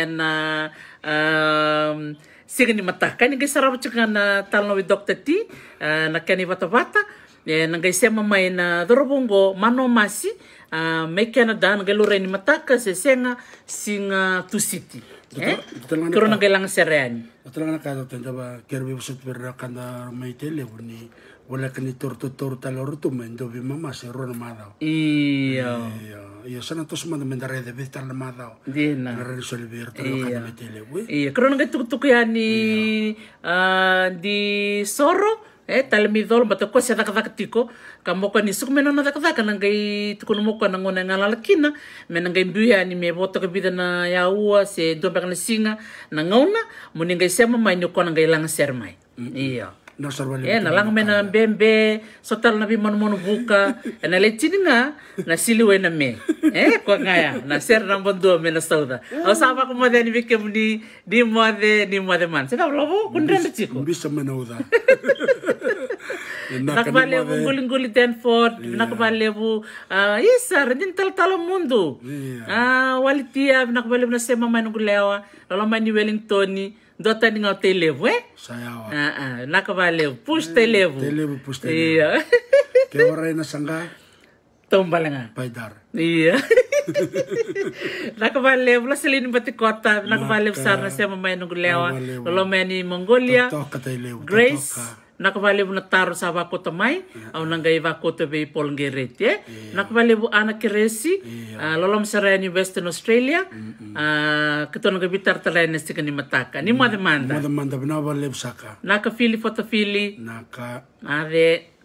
sige ni mataka ni kay sarap na talno with Dr. T na kani bata nangay sema may na dorobongo manomasi may Canada nangay lure ni mataka senga singa tu city karena kay lang seryan Betul kan kata tanda ba kerbe busut berrakan da may tele ni wala kani torto talor tu mendo bi mama se ron madao. Iya. Iya sana tos manda mendare de vital madao. Dina. Na resolver to kan may tele we. Iya, karena ngetuk-tuk yani di Soro talamidol bata ko sa takatiko kamo ko ni suk menon takataka nangay tukuno mo ko nangona ngalalakina menangay buya ni me boto ko bida na yaua se do bakna singa nangona muningay sema may no ko nangay lang sermay iya na lang mena bembe sotal na bi mon buka na letini nga na siliwe na me ko ngaya na ser na bondo me na sauda o saba ko mo ni bikem di mode man se lobo kundran chiko bisa menauda nakabale bu guling-guling Denford nakabale bu isa din tal mundo walitia nakabale na sema may ngulewa lolo may ni Wellington ni dota ni nga televo sayawa nakabale push televo iya ke waray na sangga tombala nga paidar iya nakabale bula silin nakabale sana sema may ngulewa lolo may ni Mongolia Grace nakavalevu na taro sa vakota mai au nangai vakota ve polngerete nakavalevu ana keresi lolom sarani Western Australia ketona gabitar talene stika ni mataka ni madamanda bina valevu saka nakafili fotafili naka ave